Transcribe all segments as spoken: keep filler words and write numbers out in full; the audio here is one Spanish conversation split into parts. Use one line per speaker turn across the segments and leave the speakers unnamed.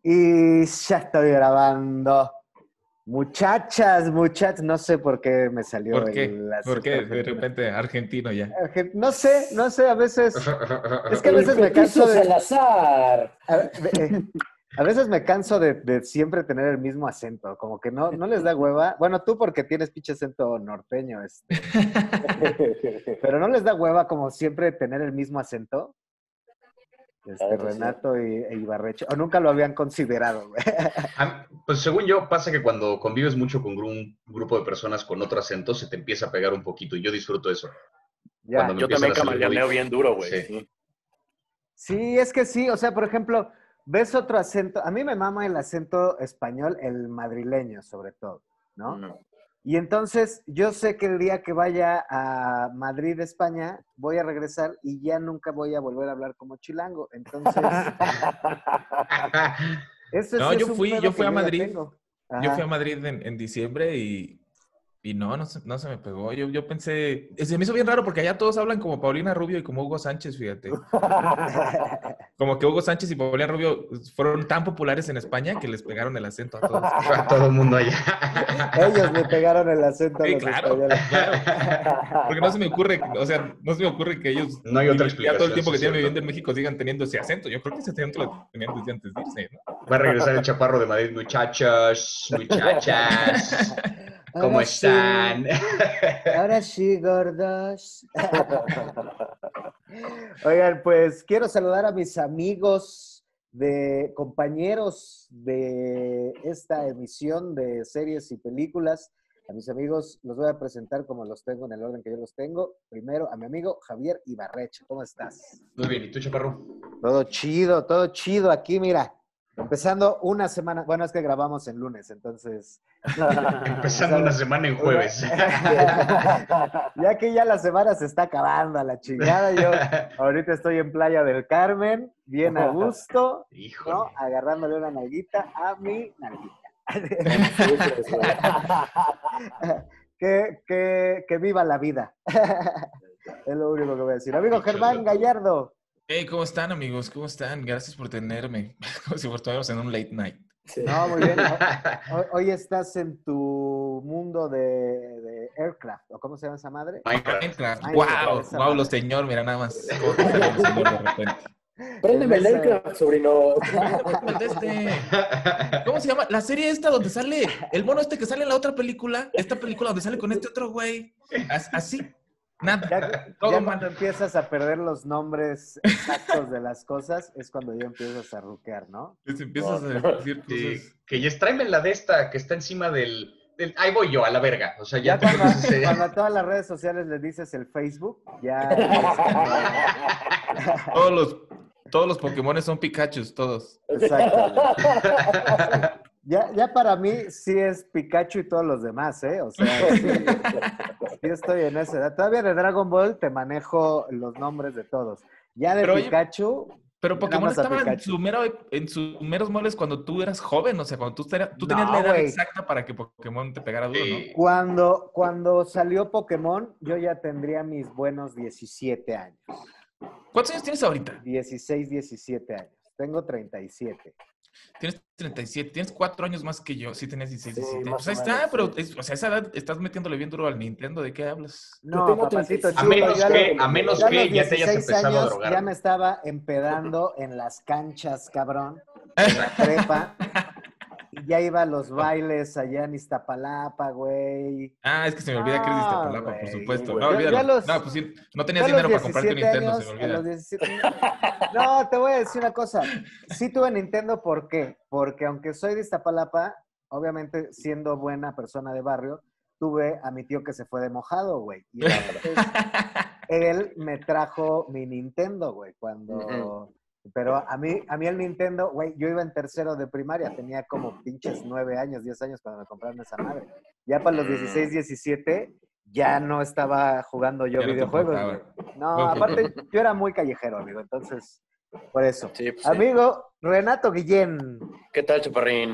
Y ya estoy grabando. Muchachas, muchachas, no sé por qué me salió
¿Por qué?
el
¿Por
acento
qué de
argentino.
repente argentino ya?
Argen- No sé, no sé, a veces, es que a
El
veces me
petizo
canso de,
Salazar.
a, eh, a veces me canso de, de siempre tener el mismo acento, como que no, no les da hueva. Bueno, tú porque tienes pinche acento norteño, este, pero no les da hueva como siempre tener el mismo acento. Este,
Ah, pues sí.
Renato y, e Ibarreche, o nunca lo habían considerado, güey.
Ah, Pues según yo, pasa que cuando convives mucho con un grupo de personas con otro acento, se te empieza a pegar un poquito y yo disfruto eso. Cuando
Ya.
me
Yo
empiezan
también
a salir
camaleoneo
muy...
bien duro, güey.
Sí.
Sí.
Sí, es que sí, o sea, por ejemplo, ves otro acento, a mí me mama el acento español, el madrileño sobre todo, ¿no?
Mm.
Y entonces yo sé que el día que vaya a Madrid, España, voy a regresar y ya nunca voy a volver a hablar como chilango. Entonces, ese
No,
sí
yo
es un
fui,
pedo
yo
que
fui a
yo ya
Madrid.
tengo.
Yo fui
Ajá.
a Madrid en, en diciembre y, y no, no, se- no se me pegó. Yo, yo pensé, se me hizo bien raro porque allá todos hablan como Paulina Rubio y como Hugo Sánchez, fíjate. Como que Hugo Sánchez y Paulina Rubio fueron tan populares en España que les pegaron el acento a todos.
A todo el mundo allá.
Ellos le pegaron el acento a
Sí,
los
claro,
españoles.
claro. Porque no se me ocurre, o sea, no se me ocurre que ellos,
No hay otra
vivi- ya todo el
explicación,
tiempo
sí
que
es
tienen
cierto.
viviendo en México sigan teniendo ese acento. Yo creo que ese acento lo tenían desde antes de irse, ¿no?
Va a regresar el chaparro de Madrid, muchachos, muchachas. ¿Cómo
Ahora sí,
están?
ahora sí, gordos. Oigan, pues quiero saludar a mis amigos, de compañeros de esta emisión de series y películas. A mis amigos los voy a presentar como los tengo en el orden que yo los tengo. Primero a mi amigo Javier Ibarreche. ¿Cómo estás?
Muy bien, ¿y tú, chaparro?
Todo chido, todo chido aquí, mira. Empezando una semana, bueno, es que grabamos en lunes, entonces...
Empezando una semana en jueves.
Ya que ya la semana se está acabando a la chingada, yo ahorita estoy en Playa del Carmen, bien a gusto,
Híjole.
¿no? Agarrándole una nalguita a mi nalguita. que, que, que viva la vida. Es lo único que voy a decir. Amigo Germán Gallardo.
Hey, ¿cómo están, amigos? ¿Cómo están? Gracias por tenerme. Como si estuviéramos en un late night.
Sí.
No, muy bien. Hoy, hoy estás en tu mundo de, de Aircraft, ¿o cómo se llama esa madre?
Minecraft.
Minecraft.
Minecraft,
Wow,
esa
wow,
madre.
lo señor, mira nada más. ¿Cómo te salió el señor de repente?
Préndeme
En
el
ese-
Minecraft, sobrino.
De este, ¿cómo se llama? La serie esta donde sale el mono este que sale en la otra película. Esta película donde sale con este otro güey. As- Así, nada.
Ya,
Todo
ya
mal.
cuando empiezas a perder los nombres exactos de las cosas, es cuando ya empiezas a ruquear, ¿no?
Les empiezas a decir
Sí,
cosas.
que ya tráeme la de esta que está encima del, del- Ahí voy yo, a la verga. O sea, ya,
Ya
te
cuando,
pones ese-
cuando a todas las redes sociales les dices el Facebook, ya es cuando...
Todos los, todos los Pokémones son Pikachus, todos.
Exacto. Ya, ya para mí sí es Pikachu y todos los demás, ¿eh? O sea, sí, sí estoy en esa edad. Todavía de Dragon Ball te manejo los nombres de todos. Ya de
Pero, oye,
Pikachu,
Pero
nada
Pokémon
más a
estaba en,
Pikachu.
su mero, en sus meros moles cuando tú eras joven, o sea, cuando tú, te- tú tenías
No,
la edad
güey.
exacta para que Pokémon te pegara duro, ¿no?
Sí.
Cuando, cuando salió Pokémon, yo ya tendría mis buenos diecisiete años.
¿Cuántos años tienes ahorita?
dieciséis, diecisiete años. Tengo treinta y siete.
Tienes treinta y siete, tienes cuatro años más que yo. Sí, tenías dieciséis,
Sí,
diecisiete.
más
Pues ahí
o
está,
menos,
pero,
sí.
es- o sea, a esa edad estás metiéndole bien duro al Nintendo. ¿De qué hablas?
No,
tengo
papacito
treinta y
A
cinco,
chulo,
menos
yo a
que,
los-
a menos
yo a
que
los
ya te hayas
dieciséis
empezado a
años
drogar.
ya me
güey.
estaba empedando en las canchas, cabrón, de la prepa. Y ya iba a los bailes allá en Iztapalapa, güey.
Ah, es que se me olvida que eres de
No,
Iztapalapa, por
güey.
supuesto.
Güey.
No,
Yo- yo
olvídalo.
a los-
No, pues sí, no
Yo
tenías
a los
dinero para comprarte un
diecisiete
Nintendo,
años,
se me
a los
olvida.
diecisiete No, te voy a decir una cosa. Sí tuve Nintendo, ¿por qué? Porque aunque soy de Iztapalapa, obviamente siendo buena persona de barrio, tuve a mi tío que se fue de mojado, güey. Y entonces él me trajo mi Nintendo, güey, cuando... Pero a mí, a mí el Nintendo, güey, yo iba en tercero de primaria, tenía como pinches nueve años, diez años cuando me compraron esa madre. Ya para los dieciséis, diecisiete, ya no estaba jugando yo
Ya no te
videojuegos,
importaba.
güey. No,
Buen punto.
aparte yo era muy callejero, amigo, entonces, por eso.
Sí, pues sí.
Amigo Renato Guillén.
¿Qué tal, chaparrín?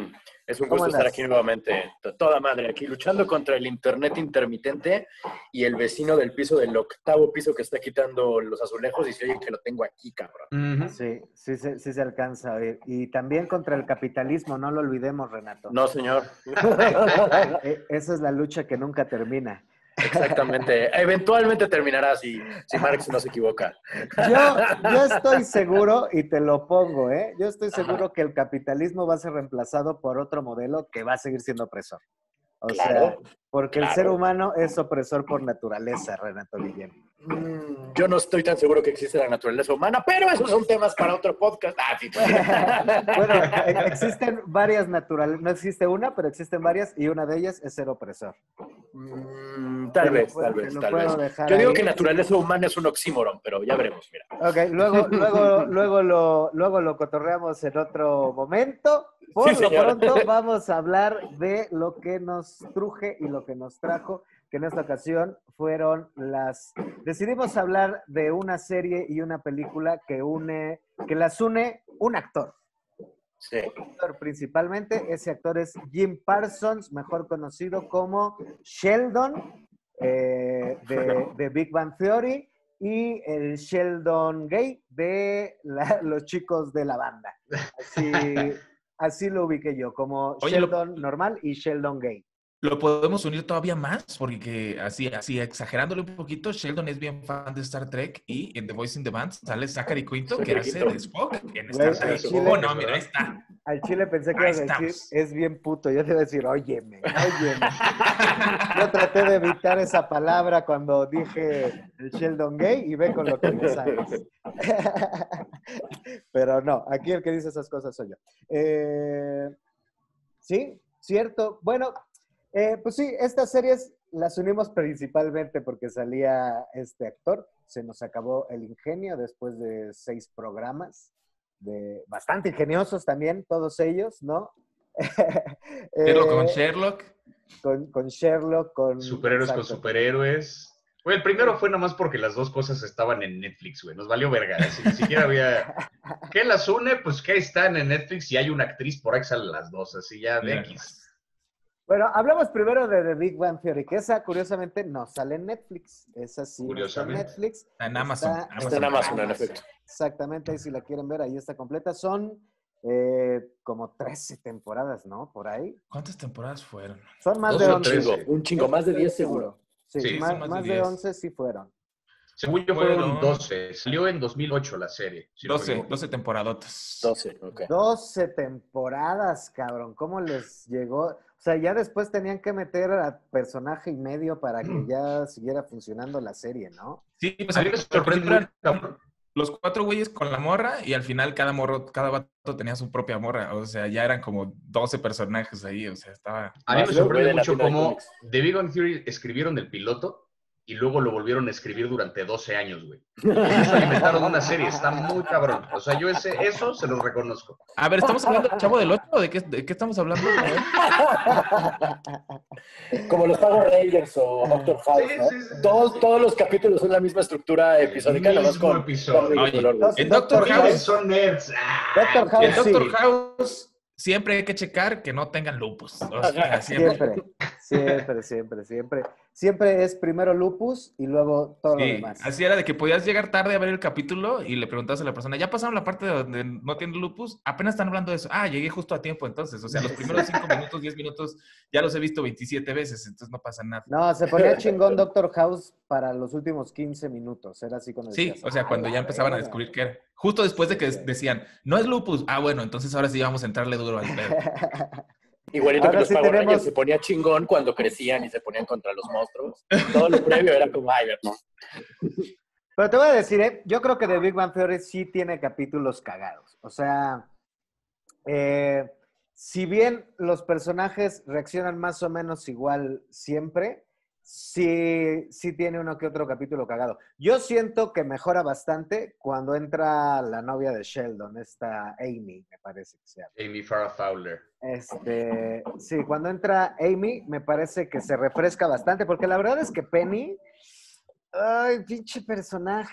Es un
¿Cómo
gusto estar
andas?
aquí nuevamente. To- Toda madre, aquí luchando contra el internet intermitente y el vecino del piso del octavo piso que está quitando los azulejos y se oye que lo tengo aquí, cabrón.
Ujú.
Sí, sí, se- sí se alcanza a oír. Y también contra el capitalismo, no lo olvidemos, Renato.
No, señor.
E- Esa es la lucha que nunca termina.
Exactamente. Eventualmente terminará si, si Marx no se equivoca.
Yo, yo estoy seguro, y te lo pongo, ¿eh? Yo estoy seguro que el capitalismo va a ser reemplazado por otro modelo que va a seguir siendo opresor. O sea,
Claro,
porque el
claro.
ser humano es opresor por naturaleza, Renato Guillén.
Mm, Yo no estoy tan seguro que existe la naturaleza humana, pero esos son temas para otro podcast. Ah, sí.
Bueno, e- existen varias naturalezas, no existe una, pero existen varias, y una de ellas es ser opresor.
Mm,
Te
tal
lo
vez,
puedo-
tal
te
vez,
lo
tal
puedo
vez.
dejar
Yo digo
ahí.
que naturaleza humana es un oxímoron, pero ya veremos, mira.
Ok, luego, luego, luego, lo, luego lo cotorreamos en otro momento. Por
Sí,
lo
señor.
pronto vamos a hablar de lo que nos truje y lo que nos trajo, que en esta ocasión fueron las... Decidimos hablar de una serie y una película que une, que las une un actor.
Sí.
Actor principalmente, ese actor es Jim Parsons, mejor conocido como Sheldon eh, de, de Big Bang Theory, y el Sheldon gay de la- los chicos de la banda. Así, así lo ubiqué yo, como
Oye, lo-
Sheldon normal y Sheldon gay.
Lo podemos unir todavía más, porque así, así exagerándole un poquito, Sheldon es bien fan de Star Trek y en The Voice in the Band sale Zachary Quinto, que
Zachary
hace
Quinto.
de Spock en
Güey,
Star
al
Trek.
chile-
Oh, no, mira, ahí está.
Al chile pensé que
Ahí
ibas a decir,
estamos.
es bien puto. Yo te iba a decir, óyeme, óyeme. Yo traté de evitar esa palabra cuando dije el Sheldon gay y ve con lo que me sales. Pero no, aquí el que dice esas cosas soy yo. Eh, sí, cierto. Bueno, eh, pues sí, estas series las unimos principalmente porque salía este actor. Se nos acabó el ingenio después de seis programas, de bastante ingeniosos también, todos ellos, ¿no?
Pero con
Eh,
Sherlock,
con, con Sherlock, con...
Superhéroes con
exacto.
superhéroes. Güey, el primero fue nomás porque las dos cosas estaban en Netflix, güey. Nos valió verga. Así, ni siquiera había... ¿Qué las une? Pues que están en Netflix y hay una actriz por ahí que salen las dos. Así ya de
mira
X.
nomás.
Bueno, hablamos primero de The Big Bang Theory, que esa curiosamente no sale en Netflix. Esa sí no está en
Curiosamente.
Netflix.
En Amazon,
Está,
Amazon
Está en Amazon, en efecto.
Exactamente, ahí si la quieren ver, ahí está completa. Son eh, como trece temporadas, ¿no? Por ahí.
¿Cuántas temporadas fueron?
Son más
Dos
de
o
Un
once.
trece.
chingo, un chingo, más de diez seguro.
Sí,
Sí,
más,
son más de
más de
diez.
once sí fueron.
Según yo fueron
Fueron-
doce. Salió en dos mil ocho la serie. si no me
doce,
equivoco.
doce temporadotas.
doce, ok.
doce temporadas, cabrón. ¿Cómo les llegó? O sea, ya después tenían que meter a personaje y medio para que ya siguiera funcionando la serie, ¿no?
Sí, pues
A mí me sorprende
eran
cabrón.
los cuatro güeyes con la morra y al final cada morro, cada vato tenía su propia morra. O sea, ya eran como doce personajes ahí. O sea, estaba...
A mí
Más
me
de un
sorprende
güey de la
mucho
tienda de
cómo
cómics.
The Big Bang Theory escribieron el piloto y luego lo volvieron a escribir durante doce años, güey. Con eso alimentaron una serie. Está muy cabrón. O sea, yo ese, eso se los reconozco.
A ver, ¿estamos hablando del Chavo del Ocho o de qué, de qué estamos hablando? A ver.
Como los Power Rangers o Doctor House,
Sí,
¿no?
sí, sí.
Todos, todos los capítulos son la misma estructura episódica,
El
nomás
mismo
con
episodio.
cambio de
Oye,
color, güey.
en
Doctor
Doctor
Miren,
House,
son nerds. Ah,
Doctor
en
House,
Doctor
sí.
House siempre hay que checar que no tengan lupus. O sea, siempre.
Siempre, siempre, siempre, siempre. Siempre es primero lupus y luego todo lo
Sí,
demás.
así era de que podías llegar tarde a ver el capítulo y le preguntabas a la persona, ¿ya pasaron la parte de donde no tiene lupus? Apenas están hablando de eso. Ah, llegué justo a tiempo entonces. O sea, los primeros cinco minutos, diez minutos ya los he visto veintisiete veces, entonces no pasa nada.
No, se ponía chingón Doctor House para los últimos quince minutos. Era así cuando
Sí,
decías,
o sea,
"Ah,
cuando
la
ya empezaban a
verga".
descubrir qué era. Justo después de que
Sí.
decían, no es lupus. Ah, bueno, entonces ahora sí vamos a entrarle duro al pedo.
Igualito
Ahora
que los
sí
Power
tenemos-
Rangers se ponía chingón cuando crecían y se ponían contra los monstruos. Todo lo previo era como, ay, no.
Pero te voy a decir, ¿eh? Yo creo que The Big Bang Theory sí tiene capítulos cagados. O sea, eh, si bien los personajes reaccionan más o menos igual siempre, sí, sí tiene uno que otro capítulo cagado. Yo siento que mejora bastante cuando entra la novia de Sheldon, esta Amy, me parece que se llama.
Amy Farrah Fowler.
Este, sí, cuando entra Amy, me parece que se refresca bastante, porque la verdad es que Penny, ay, pinche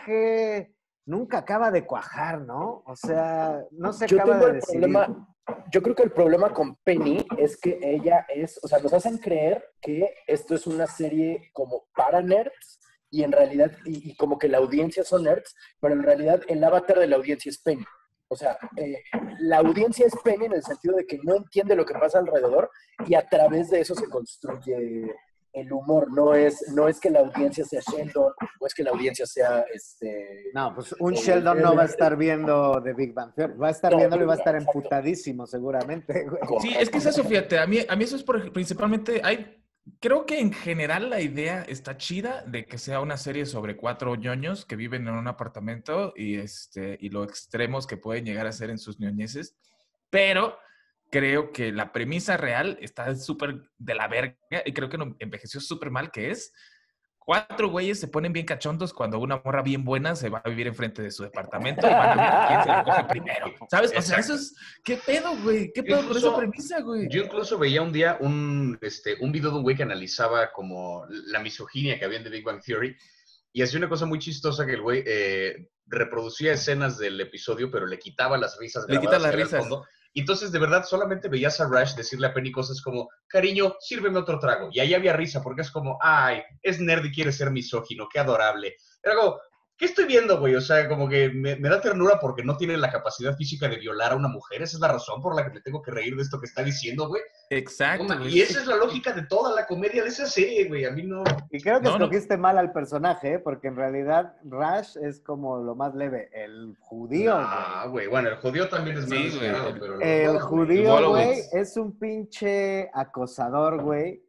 personaje, nunca acaba de cuajar, ¿no? O sea, no se
Yo
acaba
tengo
de
el
decidir.
problema, yo creo que el problema con Penny es que ella es, o sea, nos hacen creer que esto es una serie como para nerds y en realidad, y, y como que la audiencia son nerds, pero en realidad el avatar de la audiencia es Penny. O sea, eh, la audiencia es Penny en el sentido de que no entiende lo que pasa alrededor y a través de eso se construye el humor. No es, no es que la audiencia sea Sheldon o es que la audiencia sea este...
No, pues un Sheldon no va a estar viendo The Big Bang Theory. Va a estar
No,
viéndolo y va a estar
exacto.
emputadísimo seguramente, güey.
Sí, es que es eso, fíjate. A mí, a mí eso es por, principalmente... Hay, creo que en general la idea está chida de que sea una serie sobre cuatro ñoños que viven en un apartamento y, este, y lo extremos que pueden llegar a ser en sus ñoñeces. Pero creo que la premisa real está súper de la verga y creo que no, envejeció súper mal, que es cuatro güeyes se ponen bien cachondos cuando una morra bien buena se va a vivir enfrente de su departamento y van a ver quién se la coge primero. ¿Sabes? O sea, eso es... ¿Qué pedo, güey? ¿Qué pedo
Incluso,
con esa premisa, güey?
Yo incluso veía un día un, este, un video de un güey que analizaba como la misoginia que había en The Big Bang Theory y hacía una cosa muy chistosa que el güey eh, reproducía escenas del episodio, pero le quitaba las risas
Le
grabadas
quita las
que había al
risas.
fondo. Y entonces, de verdad, solamente veías a Rash decirle a Penny cosas como, cariño, sírveme otro trago. Y ahí había risa, porque es como, ay, es nerd y quiere ser misógino, qué adorable. Era como, ¿qué estoy viendo, güey? O sea, como que me, me da ternura porque no tiene la capacidad física de violar a una mujer. Esa es la razón por la que me tengo que reír de esto que está diciendo, güey.
Exacto,
No,
güey.
y esa es la lógica de toda la comedia de esa serie, güey. A mí no...
Y creo que
No, no.
escogiste mal al personaje, ¿eh? Porque en realidad Rash es como lo más leve. El judío, güey.
Ah, güey. Bueno, el judío también es
Sí,
más
güey.
descarado, pero los
El
dos, güey.
judío,
Wolowitz.
güey, es un pinche acosador, güey,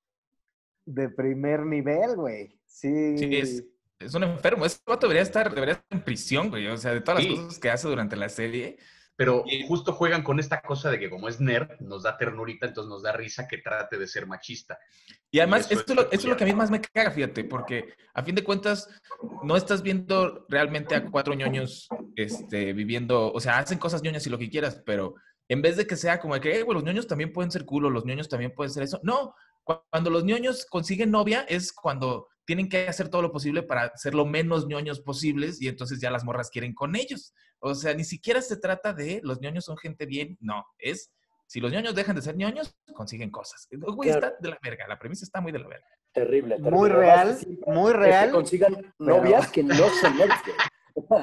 de primer nivel, güey. Sí.
Sí, es, es un enfermo. Ese vato debería estar, debería estar en prisión, güey. O sea, de todas
Sí.
las cosas que hace durante la serie.
Pero
Y-
justo juegan con esta cosa de que como es nerd, nos da ternurita, entonces nos da risa que trate de ser machista.
Y además,
Y eso
esto,
es
es lo, eso es lo que a mí
peculiar.
más me caga, fíjate, porque a fin de cuentas no estás viendo realmente a cuatro ñoños este, viviendo, o sea, hacen cosas ñoñas y lo que quieras, pero en vez de que sea como de que, "Eh, güey, los ñoños también pueden ser culo, los ñoños también pueden ser eso". No, cu- cuando los ñoños consiguen novia es cuando tienen que hacer todo lo posible para ser lo menos ñoños posibles y entonces ya las morras quieren con ellos. O sea, ni siquiera se trata de los ñoños son gente bien, no, es... Si los ñoños dejan de ser ñoños, consiguen cosas. Güey,
Claro.
está de la verga. La premisa está muy de la verga.
Terrible, terrible.
Muy
Además,
real,
siempre
muy
es
real.
que consigan novias que no son nerds, güey.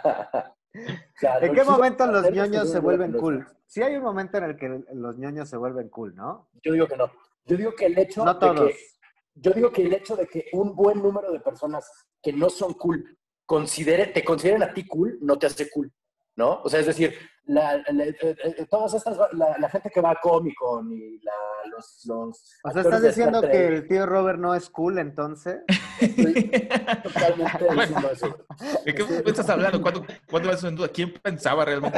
O sea,
¿En
no
qué
existen
momento los
nerds
ñoños
que
se
no-
vuelven
no-
cool? Sí hay un momento en el que los ñoños se vuelven cool, ¿no?
Yo digo que no. Yo digo que el hecho
No
de
todos.
que yo digo que el hecho de que un buen número de personas que no son cool considere, te consideren a ti cool, no te hace cool, ¿no? O sea, es decir, la, la- eh, eh, todas estas, la, la gente que va a Comic Con y la, los, los
O sea,
actores
¿estás
de
diciendo
Star
que
Trek,
el tío Robert no es cool entonces?
estoy totalmente diciendo eso.
¿De qué
Estoy-
estás hablando? ¿Cuándo, ¿Cuándo eso en duda? ¿Quién pensaba realmente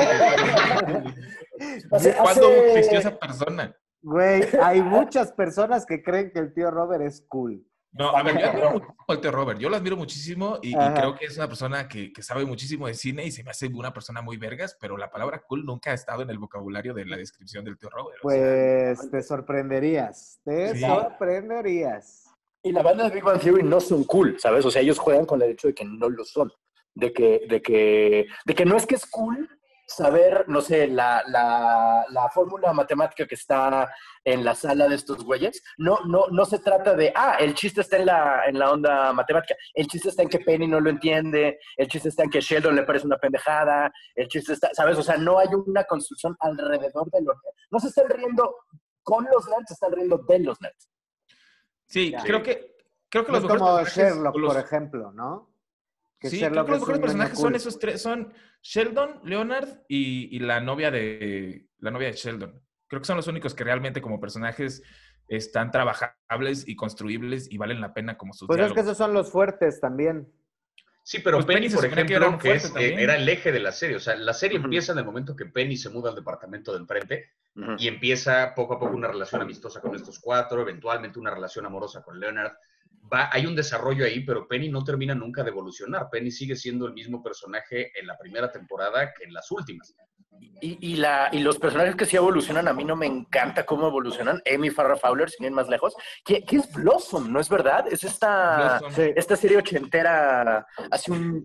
que
Hace-
¿Cuándo
hace-
existió esa persona?
Güey, hay muchas personas que creen que el tío Robert es cool.
No,
Está
a ver,
muy
yo admiro
cabrón.
mucho al tío Robert. Yo lo admiro muchísimo y, y
Ajá.
creo que es una persona que, que sabe muchísimo de cine y se me hace una persona muy vergas, pero la palabra cool nunca ha estado en el vocabulario de la descripción del tío Robert. o sea,
Pues te sorprenderías, te
Sí.
sorprenderías.
Y la banda de Big Bang Theory no son cool, ¿sabes? O sea, ellos juegan con el hecho de que no lo son. De que, de que, de que no es que es cool saber, no sé, la, la, la fórmula matemática que está en la sala de estos güeyes. No, no, no se trata de, ah, el chiste está en la, en la onda matemática. El chiste está en que Penny no lo entiende. El chiste está en que Sheldon le parece una pendejada. El chiste está, ¿sabes? O sea, no hay una construcción alrededor de los nerds. No se están riendo con los nerds, se están riendo de los nerds.
sí,
Ya.
creo que, creo que
No
los
es
mejores
como
personajes...
Sherlock,
o los-
por ejemplo, ¿no? Que
Sí,
Sherlock
creo que los
es
mejores
un niño
personajes
cool.
son esos tres, son Sheldon, Leonard y, y la novia de la novia de Sheldon. Creo que son los únicos que realmente como personajes están trabajables y construibles y valen la pena como sus
Pues es que
diálogos.
esos son los fuertes también.
Sí, pero
Pues
Penny,
Penny se
por
supone que era
ejemplo,
un
que,
fuerte
es,
también.
eh, era el eje de la serie. O sea, la serie
Ujú.
empieza en el momento que Penny se muda al departamento de enfrente
Ujú.
y empieza poco a poco una relación amistosa con estos cuatro, eventualmente una relación amorosa con Leonard. Va, hay un desarrollo ahí, pero Penny no termina nunca de evolucionar. Penny sigue siendo el mismo personaje en la primera temporada que en las últimas.
Y, y, la, y los personajes que sí evolucionan, a mí no me encanta cómo evolucionan. Amy Farrah Fowler, sin ir más lejos. ¿Qué, qué es Blossom? ¿No es verdad? Es esta,
Blossom.
Sí.
esta serie ochentera, hace un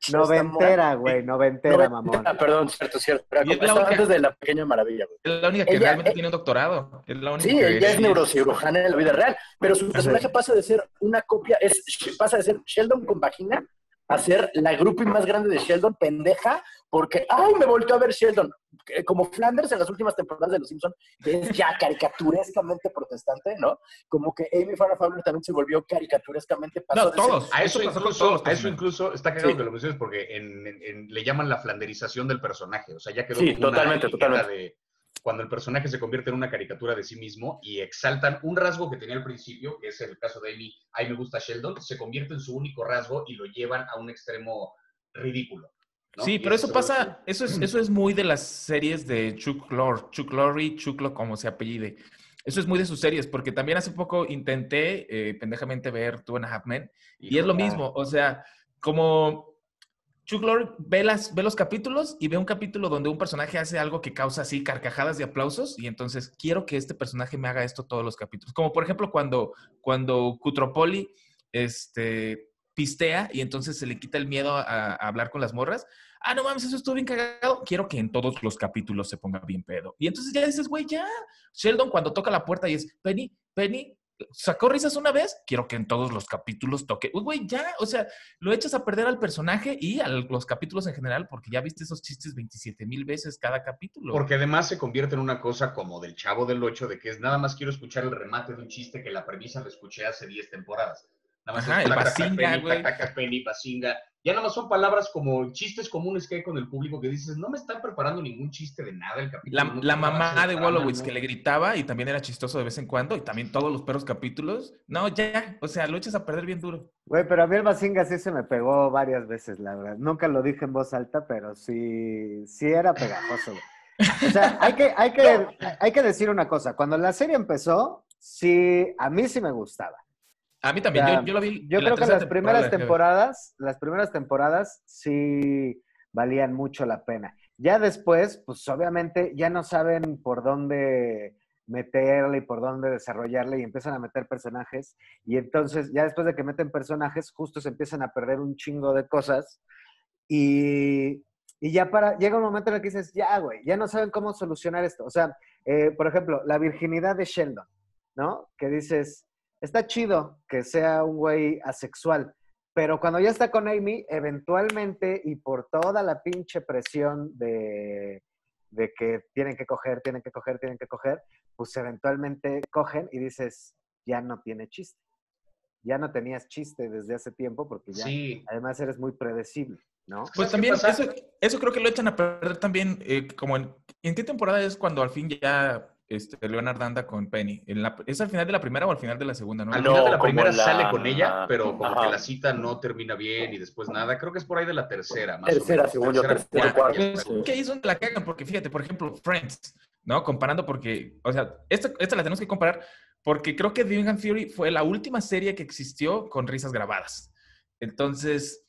Noventera, güey, noventera, mamón.
Ah, perdón, cierto, cierto. Era
Y es
como-
la
estaba
única-
antes de la pequeña maravilla, güey.
Es la única que
Ella-
realmente
eh,
tiene un doctorado. Es la única
Sí,
que
ella es
sí
neurocirujana en la vida real, pero su personaje pasa de ser una copia, es, pasa de ser Sheldon con vagina a ser la groupie más grande de Sheldon, pendeja, porque, ay, me volteó a ver Sheldon, que- como Flanders en las últimas temporadas de Los Simpsons, que es ya caricaturescamente protestante, ¿no? Como que Amy Farrah Fowler también se volvió caricaturescamente, pasó
No,
de ser-
todos.
A eso,
Eso pasó con
incluso,
todos los
a eso
personajes.
incluso está cagado
Sí.
que lo menciones porque en, en- en- le llaman la flanderización del personaje. O sea, ya quedó
Sí,
como una
totalmente,
etiqueta
totalmente.
de cuando el personaje se convierte en una caricatura de sí mismo y exaltan un rasgo que tenía al principio, que es el caso de Amy, ay me gusta Sheldon, se convierte en su único rasgo y lo llevan a un extremo ridículo. ¿no?
Sí,
Y
pero
ese
eso
se vuelve
pasa, eso es, eso es muy de las series de Chuck Lorre, Chuck Lorre, Chuck Lo, como se apellide. Eso es muy de sus series, porque también hace poco intenté eh, pendejamente ver Two and a Half Men,
su-
y es lo
Híjole.
mismo, o sea, como Chuck Lorre ve, las, ve los capítulos y ve un capítulo donde un personaje hace algo que causa así carcajadas de aplausos, y entonces quiero que este personaje me haga esto todos los capítulos. Como por ejemplo cuando, cuando Kutropoli este, pistea y entonces se le quita el miedo a, a hablar con las morras. Ah, no mames, eso estuvo bien cagado. Quiero que en todos los capítulos se ponga bien pedo. Y entonces ya dices, güey, ya. Sheldon cuando toca la puerta y es, Penny, Penny, ¿sacó risas una vez? Quiero que en todos los capítulos toque. Uy, güey, ya. O sea, lo echas a perder al personaje y a los capítulos en general porque ya viste esos chistes veintisiete mil veces cada capítulo.
Porque además se convierte en una cosa como del Chavo del Ocho, de que es nada más quiero escuchar el remate de un chiste que la premisa lo escuché hace diez temporadas. Nada más
Ajá,
es
el
tac, tac, tac,
Bazinga,
Penny,
güey.
tac, tac, tac, Penny, Bazinga. Ya nada más son palabras como chistes comunes que hay con el público que dices, no me están preparando ningún chiste de nada el capítulo.
La,
no
la
tiene avance
mamá de
trama,
Wolowitz
¿no?
que le gritaba y también era chistoso de vez en cuando y también todos los perros capítulos. No, ya, o sea, lo echas a perder bien duro.
Güey, pero a mí el Bazinga sí se me pegó varias veces, la verdad. Nunca lo dije en voz alta, pero sí, sí era pegajoso, güey. O sea, hay que, hay que, hay que decir una cosa. Cuando la serie empezó, sí, a mí sí me gustaba.
A mí
O
también,
sea,
yo, yo lo vi.
yo
en la
creo que
tercera
las primeras
dejé de ver.
temporadas, las primeras temporadas sí valían mucho la pena. Ya después, pues obviamente ya no saben por dónde meterle y por dónde desarrollarle y empiezan a meter personajes y entonces ya después de que meten personajes justo se empiezan a perder un chingo de cosas y, y ya para, llega un momento en el que dices, ya güey, ya no saben cómo solucionar esto. O sea, eh, por ejemplo, la virginidad de Sheldon, ¿no? Que dices, está chido que sea un güey asexual, pero cuando ya está con Amy, eventualmente y por toda la pinche presión de, de que tienen que coger, tienen que coger, tienen que coger, pues eventualmente cogen y dices, ya no tiene chiste. Ya no tenías chiste desde hace tiempo porque ya,
Sí.
además eres muy predecible, ¿no?
Pues
¿Sabes qué
también,
pasa?
eso, eso creo que lo echan a perder también, eh, como en, ¿en qué temporada es cuando al fin ya este, Leonard anda con Penny? ¿En la, ¿Es al final de la primera o al final de la segunda? No,
Al
No,
final de la
como
primera
la-
sale con ella, pero como
Ajá.
que la cita no termina bien y después nada. Creo que es por ahí de la tercera, más
Tercera,
o menos.
según yo, tercera,
Ya,
cuarta.
pues,
Sí.
que ahí es donde la cagan, porque fíjate, por ejemplo, Friends, ¿no? Comparando porque, o sea, esta, esta la tenemos que comparar porque creo que The Big Bang Theory fue la última serie que existió con risas grabadas. Entonces,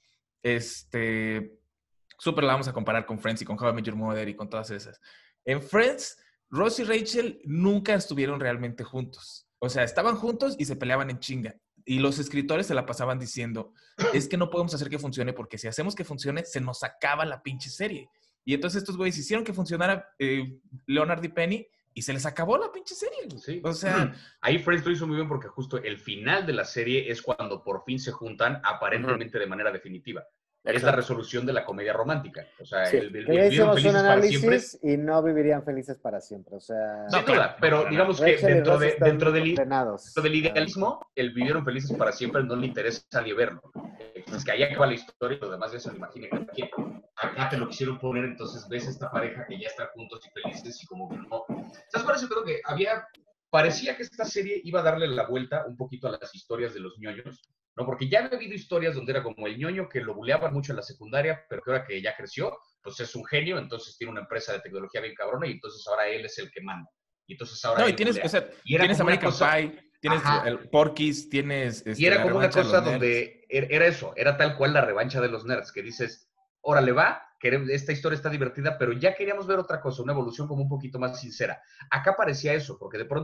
este, súper la vamos a comparar con Friends y con How I Met Your Mother y con todas esas. En Friends, Ross y Rachel nunca estuvieron realmente juntos. O sea, estaban juntos y se peleaban en chinga. Y los escritores se la pasaban diciendo, es que no podemos hacer que funcione porque si hacemos que funcione, se nos acaba la pinche serie. Y entonces estos güeyes hicieron que funcionara eh, Leonard y Penny y se les acabó la pinche serie. güey.
Sí.
O sea,
Ahí Friends lo hizo muy bien porque justo el final de la serie es cuando por fin se juntan aparentemente de manera definitiva. Es la
Exacto.
resolución de la comedia romántica. O sea,
Sí.
el, el-
Que ya
vivieron
hicimos un
felices para siempre.
análisis y no vivirían felices para siempre. O sea,
Sin
No,
duda,
claro,
pero
no,
digamos que
Rachel y
dentro,
Ross
de,
están
dentro, del,
condenados.
dentro del idealismo, el vivieron felices para siempre no le interesa a nadie verlo. Es que allá acaba la historia y lo demás ya se lo imagina cada quien. Acá te lo quisieron poner, entonces ves esta pareja que ya está juntos y felices y como que no. ¿Sabes por eso creo que había... Parecía que esta serie iba a darle la vuelta un poquito a las historias de los ñoños, ¿no? Porque ya había habido historias donde era como el ñoño que lo buleaban mucho en la secundaria, pero que ahora que ya creció, pues es un genio, entonces tiene una empresa de tecnología bien cabrona y entonces ahora él es el que manda. Y entonces ahora
no, y
él
tienes,
bulea.
o sea,
Y era
tienes
como una
American
cosa-
Pie, tienes
Ajá.
el Porky's, tienes este,
Y era
la
como una
revancha de
cosa
los nerds.
donde er- era eso, era tal cual la revancha de los nerds, que dices, órale va, queremos- esta historia está divertida, pero ya queríamos ver otra cosa, una evolución como un poquito más sincera. Acá parecía eso, porque de pronto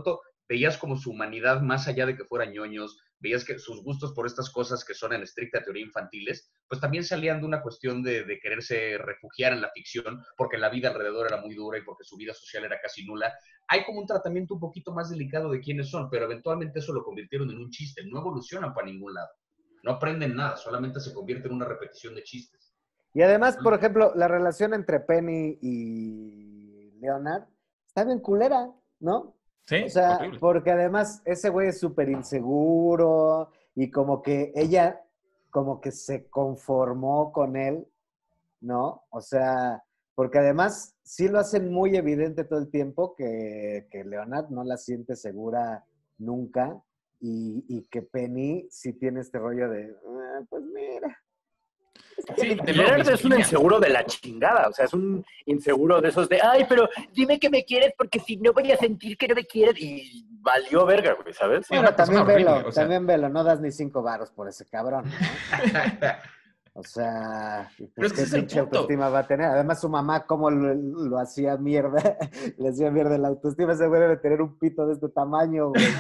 veías como su humanidad más allá de que fueran ñoños, veías que sus gustos por estas cosas que son en estricta teoría infantiles, pues también salían de una cuestión de, de quererse refugiar en la ficción, porque la vida alrededor era muy dura y porque su vida social era casi nula. Hay como un tratamiento un poquito más delicado de quiénes son, pero eventualmente eso lo convirtieron en un chiste, no evolucionan para ningún lado, no aprenden nada, solamente se convierte en una repetición de chistes.
Y además, por ejemplo, la relación entre Penny y Leonard está bien culera, ¿no?
Sí,
O sea,
horrible.
porque además ese güey es súper inseguro y como que ella como que se conformó con él, ¿no? O sea, porque además sí lo hacen muy evidente todo el tiempo que, que Leonard no la siente segura nunca y, y que Penny sí tiene este rollo de, ah, pues mira.
Sí, de nuevo,
Leonard es un
misoginia.
inseguro de la chingada, o sea, es un inseguro de esos de, ay, pero dime que me quieres porque si no voy a sentir que no me quieres y valió verga, güey, ¿sabes?
Sí,
Bueno,
una persona
también velo,
horrible, o sea.
también velo, no das ni cinco varos por ese cabrón, ¿no? O sea,
Pero
pues
es que
qué
ese es el
pinche
punto.
autoestima va a tener. Además, su mamá, cómo lo, lo hacía mierda, le hacía mierda la autoestima, ese güey debe tener un pito de este tamaño, güey.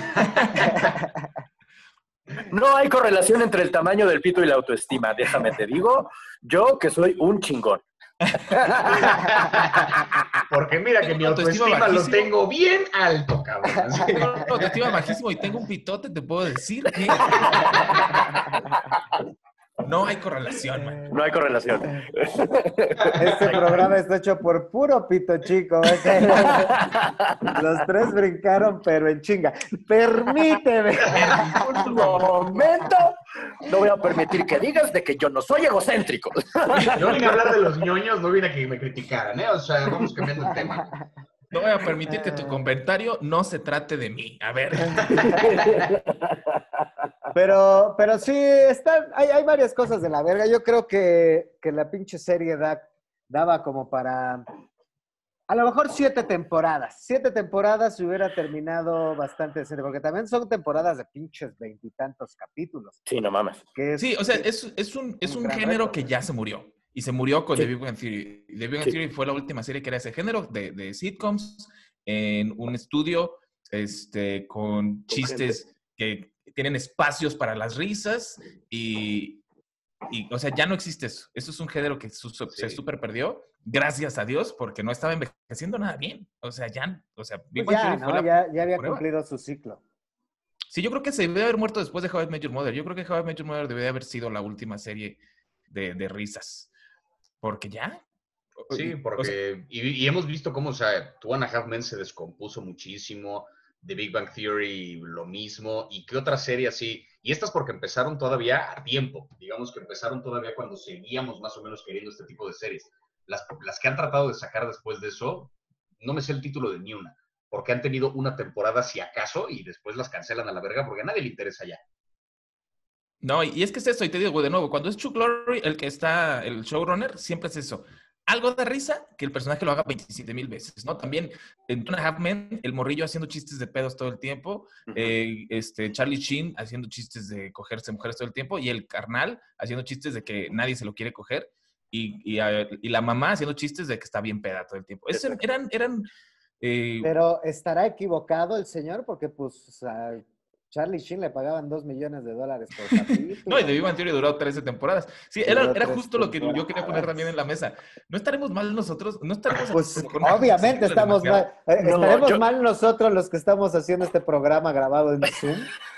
No hay correlación entre el tamaño del pito y la autoestima, déjame te digo, yo que soy un chingón.
Porque mira que mi
Autoestima
autoestima lo
bajísimo.
tengo bien alto, cabrón. Así.
Tengo una autoestima bajísimo y tengo un pitote, te puedo decir que no hay correlación, man.
No hay correlación.
Este programa está hecho por puro pito chico. ¿Ves? Los tres brincaron, pero en chinga. Permíteme.
Un momento, no voy a permitir que digas de que yo no soy egocéntrico.
Yo vine a hablar de los ñoños, no vine a que me criticaran, ¿eh? O sea, vamos cambiando el tema.
No voy a permitir que tu comentario no se trate de mí. A ver.
Pero, pero sí, está, hay, hay varias cosas de la verga. Yo creo que, que la pinche serie da, daba como para, a lo mejor siete temporadas. Siete temporadas se hubiera terminado bastante decente, porque también son temporadas de pinches veintitantos capítulos.
Sí, no mames.
Que es,
Sí, o sea, es, es un, es
un
un
gran
género
reto,
que
güey.
ya se murió. Y se murió con
Sí.
The Big Bang Theory. The Big Bang
Sí.
Theory fue la última serie que era ese género de, de sitcoms en un estudio este, con chistes que tienen espacios para las risas y, y, o sea, ya no existe eso. Eso es un género que su, su- se
Sí.
super perdió, gracias a Dios, porque no estaba envejeciendo nada bien. O sea, ya, o sea, Big
pues
Bang
ya,
Theory fue
¿no?
la
Ya, ya había
prueba.
cumplido su ciclo.
Sí, yo creo que se debe haber muerto después de How I Met Your Mother. Yo creo que How I Met Your Mother debe haber sido la última serie de, de risas. Porque ya.
Sí,
O sea,
porque... Y, y hemos visto cómo, o sea, Two and a Half Men se descompuso muchísimo, The Big Bang Theory lo mismo, y qué otra serie así... Y estas porque empezaron todavía a tiempo, digamos que empezaron todavía cuando seguíamos más o menos queriendo este tipo de series. Las, las que han tratado de sacar después de eso, no me sé el título de ni una, porque han tenido una temporada si acaso y después las cancelan a la verga porque a nadie le interesa ya.
no, y es que es eso, y te digo, de nuevo, cuando es Chuck Lorre el que está, el showrunner, siempre es eso. Algo de risa que el personaje lo haga veintisiete mil veces, ¿no? También en Two and a Half Men, el morrillo haciendo chistes de pedos todo el tiempo,
Ujú.
eh, este, Charlie Sheen haciendo chistes de cogerse mujeres todo el tiempo, y el carnal haciendo chistes de que nadie se lo quiere coger, y, y, a- y la mamá haciendo chistes de que está bien peda todo el tiempo. Ese-
Exacto.
eran, eran eh,
Pero ¿estará equivocado el señor? Porque, pues, a Charlie Sheen le pagaban dos millones de dólares por capítulo.
No, y The Big Bang Theory duró trece temporadas. Sí,
Duró
era, era
tres
justo lo que yo quería poner
temporadas.
también en la mesa. ¿No estaremos mal nosotros? ¿No estaremos
Pues
como con una
obviamente
cosa
estamos
demasiado?
mal. Eh,
No,
¿Estaremos
yo-
mal nosotros los que estamos haciendo este programa grabado en Zoom?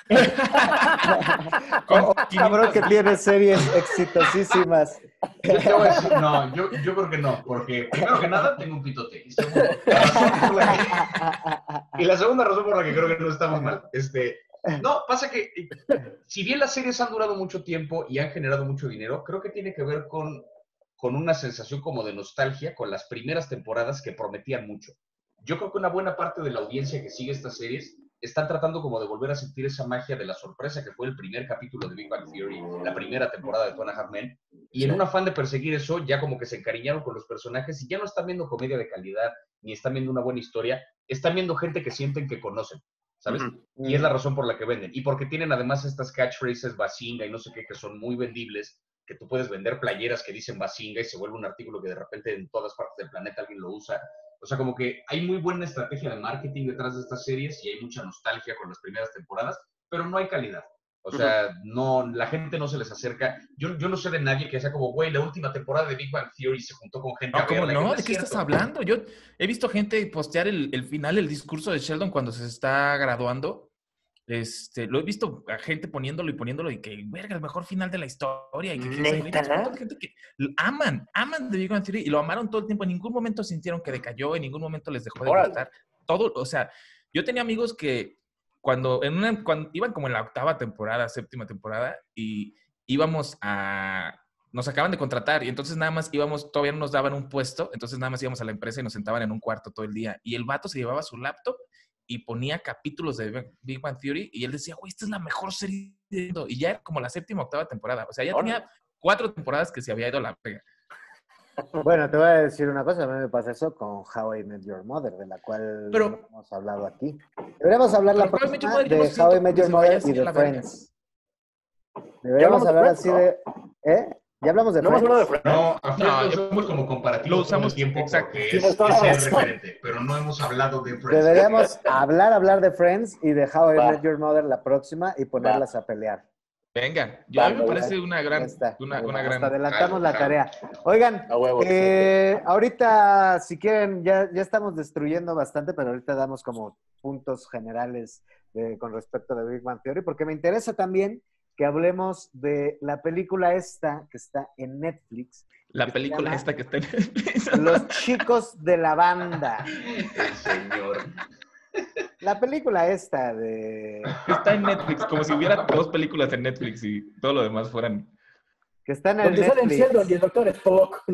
Con
O- o cabrón que
quinientas
tiene series exitosísimas.
Yo te voy a decir, no, yo, yo creo que no, porque primero que nada tengo un pitote. Y, segundo, la razón por la que- y la segunda razón por la que creo que no estamos mal. Este, no, pasa que eh, si bien las series han durado mucho tiempo y han generado mucho dinero, creo que tiene que ver con, con una sensación como de nostalgia con las primeras temporadas que prometían mucho. Yo creo que una buena parte de la audiencia que sigue estas series están tratando como de volver a sentir esa magia de la sorpresa que fue el primer capítulo de Big Bang Theory, la primera temporada de Two and a Half Men, y en un afán de perseguir eso, ya como que se encariñaron con los personajes y ya no están viendo comedia de calidad, ni están viendo una buena historia, están viendo gente que sienten que conocen, ¿sabes?
Ujú.
Y es la razón por la que venden. Y porque tienen además estas catchphrases Bazinga y no sé qué, que son muy vendibles, que tú puedes vender playeras que dicen Bazinga y se vuelve un artículo que de repente en todas partes del planeta alguien lo usa. O sea, como que hay muy buena estrategia de marketing detrás de estas series y hay mucha nostalgia con las primeras temporadas, pero no hay calidad. O sea, no, la gente no se les acerca. Yo, yo no sé de nadie que sea como, güey, la última temporada de Big Bang Theory se juntó con gente
No,
a
¿cómo
verla.
no?
No
¿De
es
qué estás
cierto.
hablando? Yo he visto gente postear el, el final, el discurso de Sheldon cuando se está graduando. Este, lo he visto a gente poniéndolo y poniéndolo y que, verga, el mejor final de la historia y que quién sabe, he visto un montón de gente que lo aman, aman de Big Bang Theory y lo amaron todo el tiempo. En ningún momento sintieron que decayó, en ningún momento les dejó de
Órale.
gustar. Todo, o sea, yo tenía amigos que cuando, en una, cuando iban como en la octava temporada, séptima temporada, y íbamos a... Nos acaban de contratar y entonces nada más íbamos, todavía no nos daban un puesto, entonces nada más íbamos a la empresa y nos sentaban en un cuarto todo el día. Y el vato se llevaba su laptop y ponía capítulos de Big Bang Theory y él decía, güey, esta es la mejor serie del mundo. Y ya era como la séptima, octava temporada. O sea, ya tenía cuatro temporadas que se había ido a la pega.
Bueno, te voy a decir una cosa, a mí me pasa eso con How I Met Your Mother, de la cual
Pero-
no hemos hablado aquí. Deberíamos hablar la
Pero How I Met Your
próxima
Mother yo no
de
siento
How I Met
que
Your
se vaya
Mother
así
y
a
de
la verga.
Friends. Deberíamos
Ya hablamos de
hablar
Friends,
así
¿no?
de... ¿Eh? ¿Ya hablamos de
No hemos
Friends?
hablado de Friends.
No, a Friends
No,
lo
yo-
usamos como comparativo
lo
todo
usamos-
el tiempo
exacto.
porque
Tienes
es,
toda la
es el
razón.
referente, pero no hemos hablado de Friends.
Deberíamos hablar, hablar de Friends y de How I
Va.
Met Your Mother la próxima y ponerlas
Va.
a pelear.
Venga, yo, a mí me
Vamos,
parece una gran,
Ya está.
una,
Mira,
una
hasta
gran...
adelantamos
Jalo,
la
jalo.
tarea. Oigan,
A huevo.
eh, ahorita, si quieren, ya, ya estamos destruyendo bastante, pero ahorita damos como puntos generales de- con respecto de Big Bang Theory, porque me interesa también que hablemos de la película esta que está en Netflix.
La
que se
película
llama
esta que está en...
Los chicos de la banda.
El señor.
La película esta de...
Está en Netflix, como si hubiera dos películas en Netflix y todo lo demás fueran...
que está en el
Donde salen
Netflix.
Sheldon y el doctor Spock.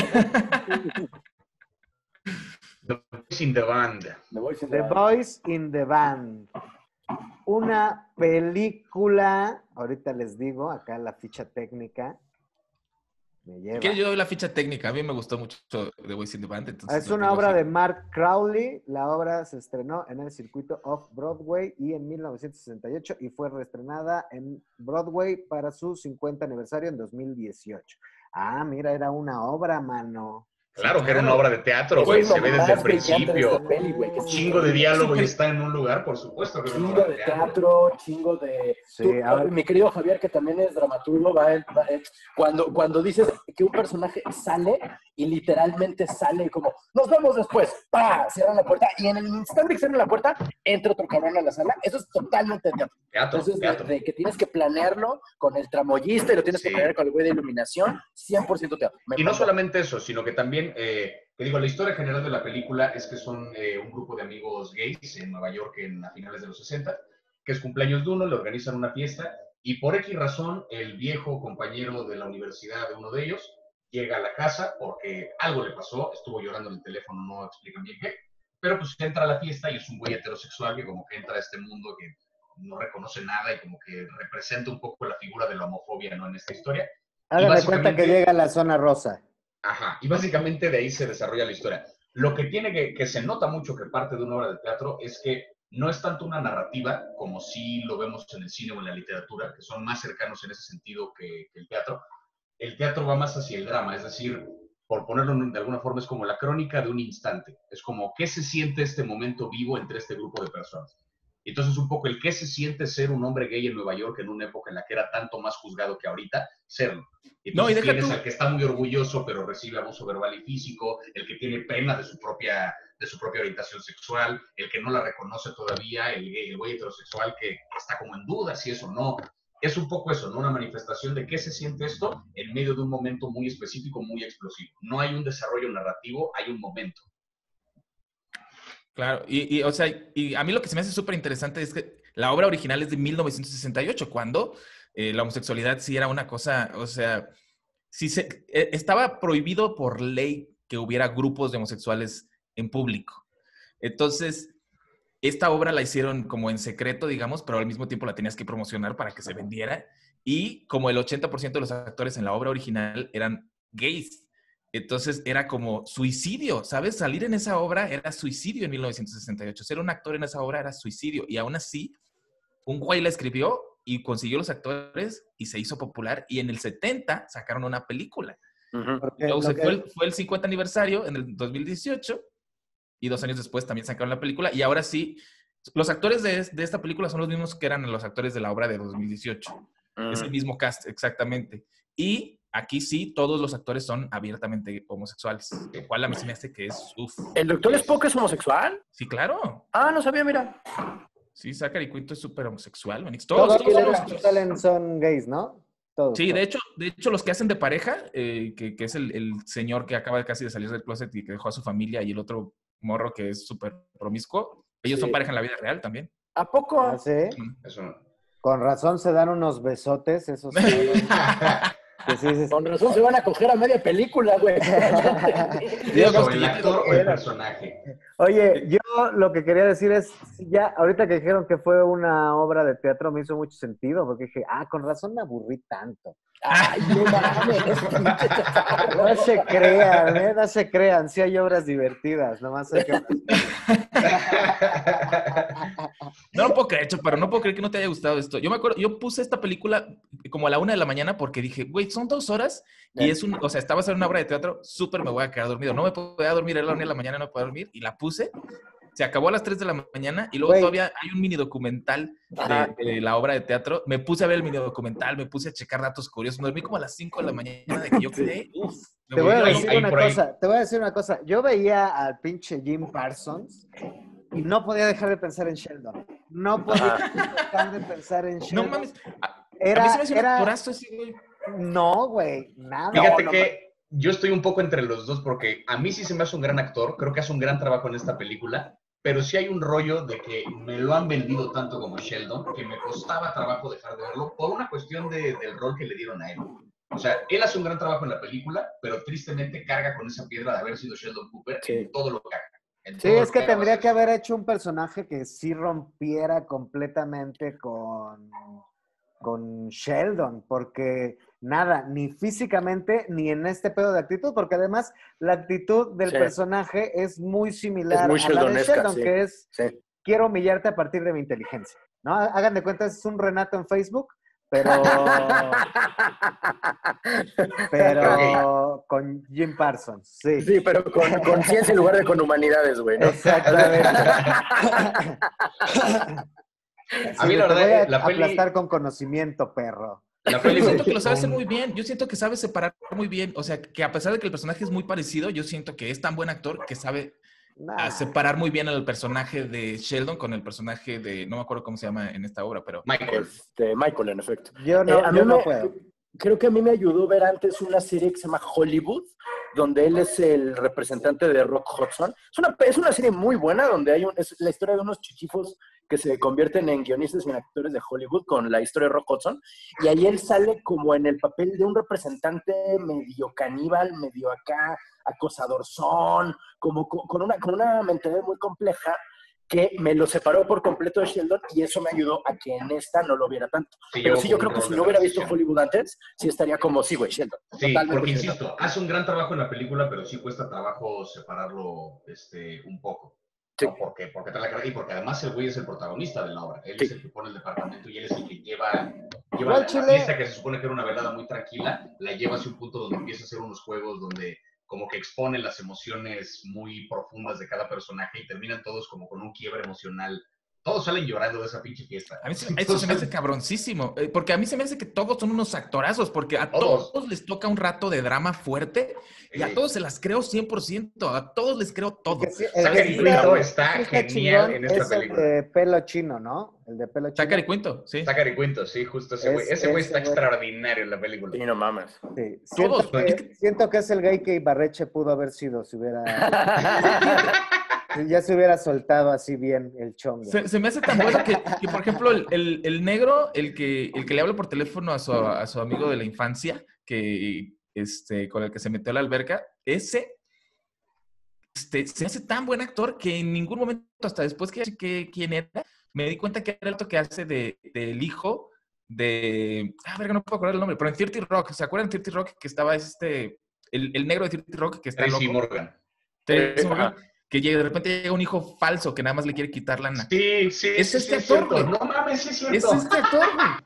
The Boys in the Band.
Me voy sin
The
nada.
Boys in the Band. Una película, ahorita les digo, acá la ficha técnica me lleva.
Que yo doy la ficha técnica, a mí me gustó mucho The Boys in the Band. Entonces
Es
lo
una
tengo
obra
así.
de Mark Crowley. La obra se estrenó en el circuito Off-Broadway y en mil novecientos sesenta y ocho y fue reestrenada en Broadway para su cincuenta aniversario en dos mil dieciocho. Ah, mira, era una obra, mano.
Claro
Sí,
que era
claro.
una obra de teatro,
Eso
güey.
es lo
Se ve desde
más
el
brillante de
principio.
esta peli, güey, que
Un
es
chingo de diálogo y
Súper-
está en un lugar, por supuesto que era una
Chingo
obra
de teatro, chingo de...
Sí,
Tú,
a ver.
mi querido Javier, que también es dramaturgo, va, en- va en- cuando, cuando dices que un personaje sale y literalmente sale como, nos vemos después, ¡pa! Cierran la puerta y en el instante que cierran la puerta, entra otro cabrón a la sala. Eso es totalmente teatro.
Teatro,
Entonces, de,
teatro.
de que tienes que planearlo con el tramoyista y lo tienes
Sí.
que planear con el güey de iluminación, cien por ciento teatro. Me
Y no
encanta.
solamente eso, sino que también, eh, te digo, la historia general de la película es que son eh, un grupo de amigos gays en Nueva York en, a finales de los sesenta, que es cumpleaños de uno, le organizan una fiesta y por X razón el viejo compañero de la universidad de uno de ellos llega a la casa porque algo le pasó, estuvo llorando en el teléfono, no explican bien qué, pero pues entra a la fiesta y es un güey heterosexual que como que entra a este mundo que no reconoce nada y como que representa un poco la figura de la homofobia, ¿no? En esta historia.
Háganme cuenta que
básicamente-
llega a la zona rosa.
Ajá, y básicamente de ahí se desarrolla la historia. Lo que tiene que, que se nota mucho que parte de una obra de teatro es que no es tanto una narrativa como si lo vemos en el cine o en la literatura, que son más cercanos en ese sentido que, que el teatro. El teatro va más hacia el drama, es decir, por ponerlo de alguna forma, es como la crónica de un instante. Es como qué se siente este momento vivo entre este grupo de personas. Entonces, un poco el qué se siente ser un hombre gay en Nueva York en una época en la que era tanto más juzgado que ahorita, serlo. Entonces,
No, y deja
tienes
tú-
al que está muy orgulloso, pero recibe abuso verbal y físico, el que tiene pena de su propia, de su propia orientación sexual, el que no la reconoce todavía, el gay, el güey heterosexual que está como en duda si es o no. Es un poco eso, ¿no? Una manifestación de qué se siente esto en medio de un momento muy específico, muy explosivo. No hay un desarrollo narrativo, hay un momento.
Claro, y, y, o sea, y a mí lo que se me hace súper interesante es que la obra original es de mil novecientos sesenta y ocho, cuando eh, la homosexualidad sí era una cosa, o sea, sí se, eh, estaba prohibido por ley que hubiera grupos de homosexuales en público. Entonces, esta obra la hicieron como en secreto, digamos, pero al mismo tiempo la tenías que promocionar para que se vendiera. Y como el ochenta por ciento de los actores en la obra original eran gays, entonces era como suicidio, ¿sabes? Salir en esa obra era suicidio en mil novecientos sesenta y ocho. Ser un actor en esa obra era suicidio. Y aún así, un güey la escribió y consiguió los actores y se hizo popular. Y en el setenta sacaron una película.
Ujú.
Porque
Luego
lo
se
que-
fue, el, fue el cincuenta aniversario en el dos mil dieciocho y dos años después también sacaron la película. Y ahora sí, los actores de, de esta película son los mismos que eran los actores de la obra de dos mil dieciocho. Mm. Es el mismo cast, exactamente. Y aquí sí, todos los actores son abiertamente homosexuales, lo cual a mí se me hace que es... Uf,
¿El Doctor Spock es homosexual?
Sí, claro.
Ah, no sabía, mira.
Sí, Zachary Quinto es súper homosexual, Manix.
Todos,
Todos,
todos
todos
los
son
que salen son gays, ¿no? Todos.
Sí,
todos.
de hecho, de hecho, los que hacen de pareja, eh, que, que es el, el señor que acaba casi de salir del closet y que dejó a su familia, y el otro morro que es súper promiscuo, ellos
Sí.
son pareja en la vida real también.
¿A poco?
¿Ah, sí?
Eso no.
Con razón se dan unos besotes, esos. Que sí, sí, sí.
Con razón se van a coger a media película, güey.
Eso, el actor o el personaje.
Oye, yo lo que quería decir es, ya, ahorita que dijeron que fue una obra de teatro, me hizo mucho sentido, porque dije, ah, con razón me aburrí tanto.
Ay, no mames.
No se crean, ¿eh? No se crean, sí hay obras divertidas, nomás hay que...
No lo puedo creer, pero no puedo creer que no te haya gustado esto. Yo me acuerdo, yo puse esta película como a la una de la mañana porque dije, güey, son dos horas y es un, o sea, estaba haciendo una obra de teatro, súper me voy a quedar dormido. No me podía dormir, era la una de la mañana, no podía dormir y la puse. Se acabó a las tres de la mañana y luego
Güey.
todavía hay un mini documental de, de la obra de teatro. Me puse a ver el mini documental, me puse a checar datos curiosos. Me dormí como a las cinco de la mañana de que yo quedé, uff.
Te voy a
Ahí-
decir
ahí
una
por ahí.
cosa, te voy a decir una cosa. Yo veía al pinche Jim Parsons y no podía dejar de pensar en Sheldon. No podía dejar de pensar en Sheldon.
No mames, a, a
Era,
mí se me hace un
era...
actorazo ese, güey.
No, güey, nada.
Fíjate
No,
que yo estoy un poco entre los dos porque a mí sí se me hace un gran actor, creo que hace un gran trabajo en esta película, pero sí hay un rollo de que me lo han vendido tanto como Sheldon que me costaba trabajo dejar de verlo por una cuestión de, del rol que le dieron a él. O sea, él hace un gran trabajo en la película, pero tristemente carga con esa piedra de haber sido Sheldon Cooper
Sí.
en todo lo que haga. En
Sí,
todo
es
lo
que
haga va a
tendría
ser
que haber hecho un personaje que sí rompiera completamente con, con Sheldon, porque nada, ni físicamente, ni en este pedo de actitud, porque además la actitud del
Sí.
personaje es muy similar
Es muy
a la de
sheldonesca,
Sheldon,
sí.
que es
Sí.
quiero humillarte a partir de mi inteligencia, ¿no? Hagan de cuenta, es un Renato en Facebook, pero, pero con Jim Parsons, sí.
Sí, pero con, con ciencia en lugar de con humanidades, güey, ¿no?
Exactamente.
A mí,
Sí,
la
te
verdad,
voy a
la peli-
aplastar con conocimiento, perro.
La
Yo
peli
siento que
me-
lo sabe hacer muy bien. Yo siento que sabe separar muy bien. O sea, que a pesar de que el personaje es muy parecido, yo siento que es tan buen actor que sabe
Nah.
a separar muy bien al personaje de Sheldon con el personaje de, no me acuerdo cómo se llama en esta obra, pero...
Michael.
Este, Michael, en efecto.
Yo no,
Eh, a mí
yo no
me-
puedo.
Creo que a mí me ayudó ver antes una serie que se llama Hollywood, donde él es el representante de Rock Hudson. Es una, es una serie muy buena, donde hay un, es la historia de unos chichifos que se convierten en guionistas y en actores de Hollywood con la historia de Rock Hudson. Y ahí él sale como en el papel de un representante medio caníbal, medio acá, acosadorzón, como co- con una, con una mentalidad muy compleja, que me lo separó por completo de Sheldon y eso me ayudó a que en esta no lo viera tanto.
Sí,
Pero
llevó
sí, yo
como
creo
un
que si
rol
no
de
hubiera visto
transición.
Hollywood antes, sí estaría como, sí, güey, Sheldon.
Sí,
Totalmente
porque
Sheldon.
insisto, hace un gran trabajo en la película, pero sí cuesta trabajo separarlo este, un poco.
Sí.
¿No? Porque, porque trae la cara- y porque además el güey es el protagonista de la obra. Él
Sí.
es el que pone el departamento y él es el que lleva, lleva
Igual
la,
Chile-
la fiesta que se supone que era una velada muy tranquila, la lleva hacia un punto donde empieza a hacer unos juegos donde como que expone las emociones muy profundas de cada personaje y terminan todos como con un quiebre emocional. Todos salen llorando de esa pinche fiesta.
A mí se, eso se me hace cabroncísimo, eh, porque a mí se me hace que todos son unos actorazos, porque a
Todos.
todos, les toca un rato de drama fuerte y a
Sí.
todos se las creo cien por ciento, a todos les creo todo.
Que sí, el
Zachary
que sí
Quinto
está-
está
sí está
genial
chingón
en esta
es el
película.
de pelo chino, ¿no? El de pelo chino.
Zachary Quinto, sí.
Zachary Quinto, sí, justo ese güey.
Es-
Ese güey
ese
está
güey.
extraordinario en la película.
Sí, no mames.
Sí. Siento,
Todos,
que,
es que-
siento que es el gay que Ibarreche pudo haber sido si hubiera... si ya se hubiera soltado así bien el chongo.
Se, se me hace tan bueno que, que, por ejemplo, el, el- el negro, el que, el que le habla por teléfono a su, a su amigo de la infancia, que, este, con el que se metió a la alberca, ese este, se hace tan buen actor que en ningún momento, hasta después que, que quién era, me di cuenta que era el que hace de, del hijo de... Ah, verga, no puedo acordar el nombre, pero en thirty Rock, ¿se acuerdan de thirty Rock? Que estaba este... El, el negro de thirty Rock que está
Tracy
loco.
Morgan.
Tracy
Eh,
Morgan,
ajá.
que llega- de repente llega un hijo falso que nada más le quiere quitar lana.
Sí, sí,
Es
sí,
este
sí,
actor,
cierto.
güey.
No mames, sí es cierto.
Es este actor, güey.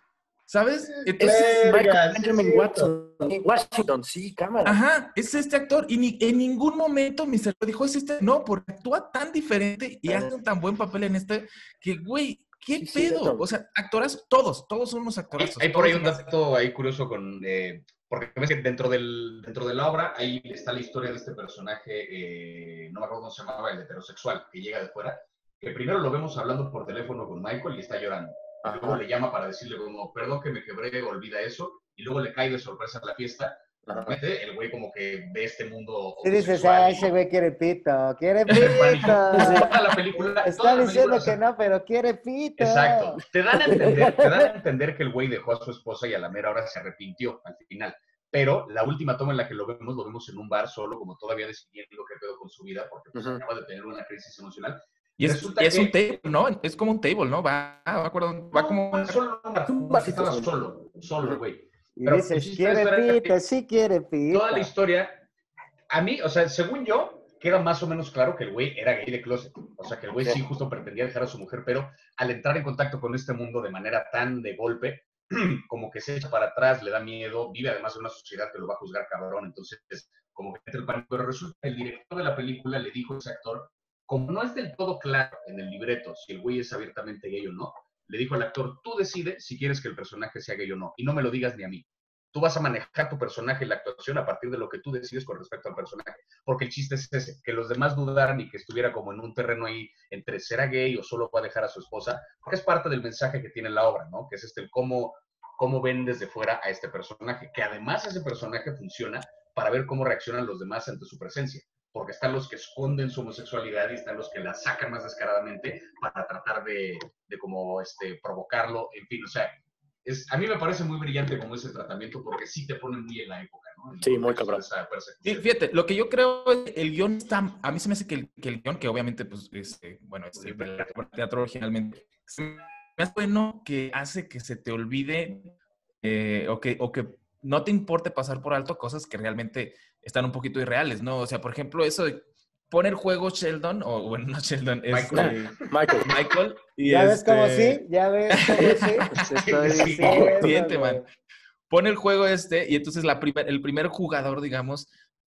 ¿sabes?
Es
Entonces,
Michael
Verga, sí,
Benjamin
es
Watson. Washington, sí, cámara.
ajá, es este actor. Y ni, en ningún momento mister Lo dijo, es este. No, porque actúa tan diferente y hace un tan buen papel en este que, güey, ¿qué
Sí,
pedo?
cierto.
O sea, actorazos, todos, todos son unos
Hay,
actorazos.
hay por ahí
todos
un
se me hacen-
dato ahí curioso con... eh, porque ves que dentro, del, dentro de la obra ahí está la historia de este personaje, eh, no me acuerdo cómo se llamaba, el heterosexual, que llega de fuera, que primero lo vemos hablando por teléfono con Michael y está llorando. Y luego
Ajá.
le llama para decirle como, perdón que me quebré, olvida eso. Y luego le cae de sorpresa a la fiesta.
Ajá.
Mete, el güey como que ve este mundo
Sí dices,
homosexual
ah,
y-
ese güey quiere pito, quiere
Pánico.
pito.
Toda la película... toda
Está
la
diciendo
película, o sea,
que no, pero quiere pito.
exacto. Te dan a entender, te dan a entender que el güey dejó a su esposa y a la mera hora se arrepintió al final. Pero la última toma en la que lo vemos, lo vemos en un bar solo, como todavía decidiendo qué pedo con su vida, porque pues,
Ujú.
acaba de tener una crisis emocional.
Y es,
Resulta
y es
que-
un table, ¿no? Es como un table, ¿no? Va, va, acuerdo, va como...
No, solo, un bar,
un
un bar,
vasito
estaba
solo.
solo, solo el güey.
Y
Pero
dices,
el chiste
quiere
de esto era que
pito, sí quiere pito.
toda la historia, a mí, o sea, según yo, queda más o menos claro que el güey era gay de closet. O sea, que el güey
Sí.
sí justo pretendía dejar a su mujer, pero al entrar en contacto con este mundo de manera tan de golpe, como que se echa para atrás, le da miedo, vive además de una sociedad que lo va a juzgar cabrón, entonces como que entra el pánico. Pero resulta que el director de la película le dijo a ese actor, como no es del todo claro en el libreto si el güey es abiertamente gay o no, le dijo al actor, tú decides si quieres que el personaje sea gay o no, y no me lo digas ni a mí. Tú vas a manejar tu personaje y la actuación a partir de lo que tú decides con respecto al personaje. Porque el chiste es ese, que los demás dudaran y que estuviera como en un terreno ahí entre será gay o solo va a dejar a su esposa, porque es parte del mensaje que tiene la obra, ¿no? Que es este, el cómo, cómo ven desde fuera a este personaje, que además ese personaje funciona para ver cómo reaccionan los demás ante su presencia. Porque están los que esconden su homosexualidad y están los que la sacan más descaradamente para tratar de, de como este, provocarlo, en fin, o sea, es, a mí me parece muy brillante como ese tratamiento porque sí te pone muy en la época, ¿no? En
Sí, muy
contexto de
cabrón.
esa
Sí,
persecución.
fíjate, lo que yo creo es el guión está, a mí se me hace que el, que el guión, que obviamente, pues, este, bueno, es el del teatro originalmente, se me hace bueno que hace que se te olvide eh, o, que, o que no te importe pasar por alto cosas que realmente están un poquito irreales, ¿no? O sea, por ejemplo, eso de poner juego Sheldon, o bueno, no Sheldon, es
Michael.
eh,
Michael.
Michael. Y
¿Ya ves
este,
cómo sí? ¿Ya ves cómo sí? Te estoy
Sí,
diciendo,
siente,
güey.
man. Pone el juego este y entonces la primer, el primer jugador, digamos,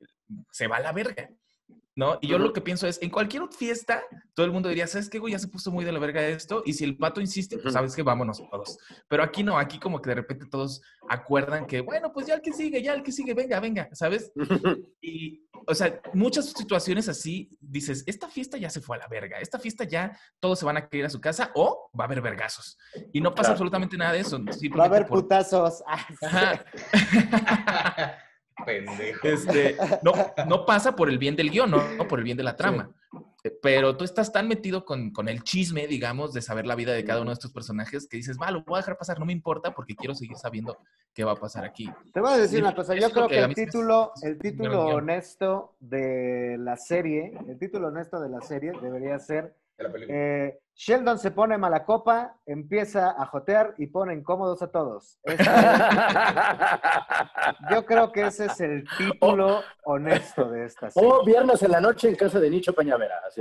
se va a la verga, ¿no? Y yo
Ujú.
lo que pienso es, en cualquier fiesta, todo el mundo diría, ¿sabes qué, güey? Ya se puso muy de la verga esto, y si el pato insiste, pues
Ujú.
sabes que vámonos todos. Pero aquí no, aquí como que de repente todos acuerdan que, bueno, pues ya el que sigue, ya el que sigue, venga, venga, ¿sabes? Y, o sea, muchas situaciones así, dices, esta fiesta ya se fue a la verga, esta fiesta ya todos se van a ir a su casa o va a haber vergazos. Y no pasa
Claro.
absolutamente nada de eso.
Va a
Simplemente
haber
por...
putazos. Ah, sí.
Ajá.
Pendejo.
Este, no, no pasa por el bien del guión, no, no por el bien de la trama. Pero tú estás tan metido con, con el chisme, digamos, de saber la vida de cada uno de estos personajes que dices, va, lo voy a dejar pasar, no me importa porque quiero seguir sabiendo qué va a pasar aquí.
Te voy a decir
Y
una cosa,
eso
yo
es lo
creo que
a
el
mí se me hace-
título,
es
el
un gran
título
guión.
honesto de la serie, el título honesto de la serie debería ser
De la película.
eh, Sheldon se pone mala copa, empieza a jotear y pone incómodos a todos. Ese- yo creo que ese es el título honesto de esta serie.
O viernes en la noche en casa de Nicho Peñavera. Así.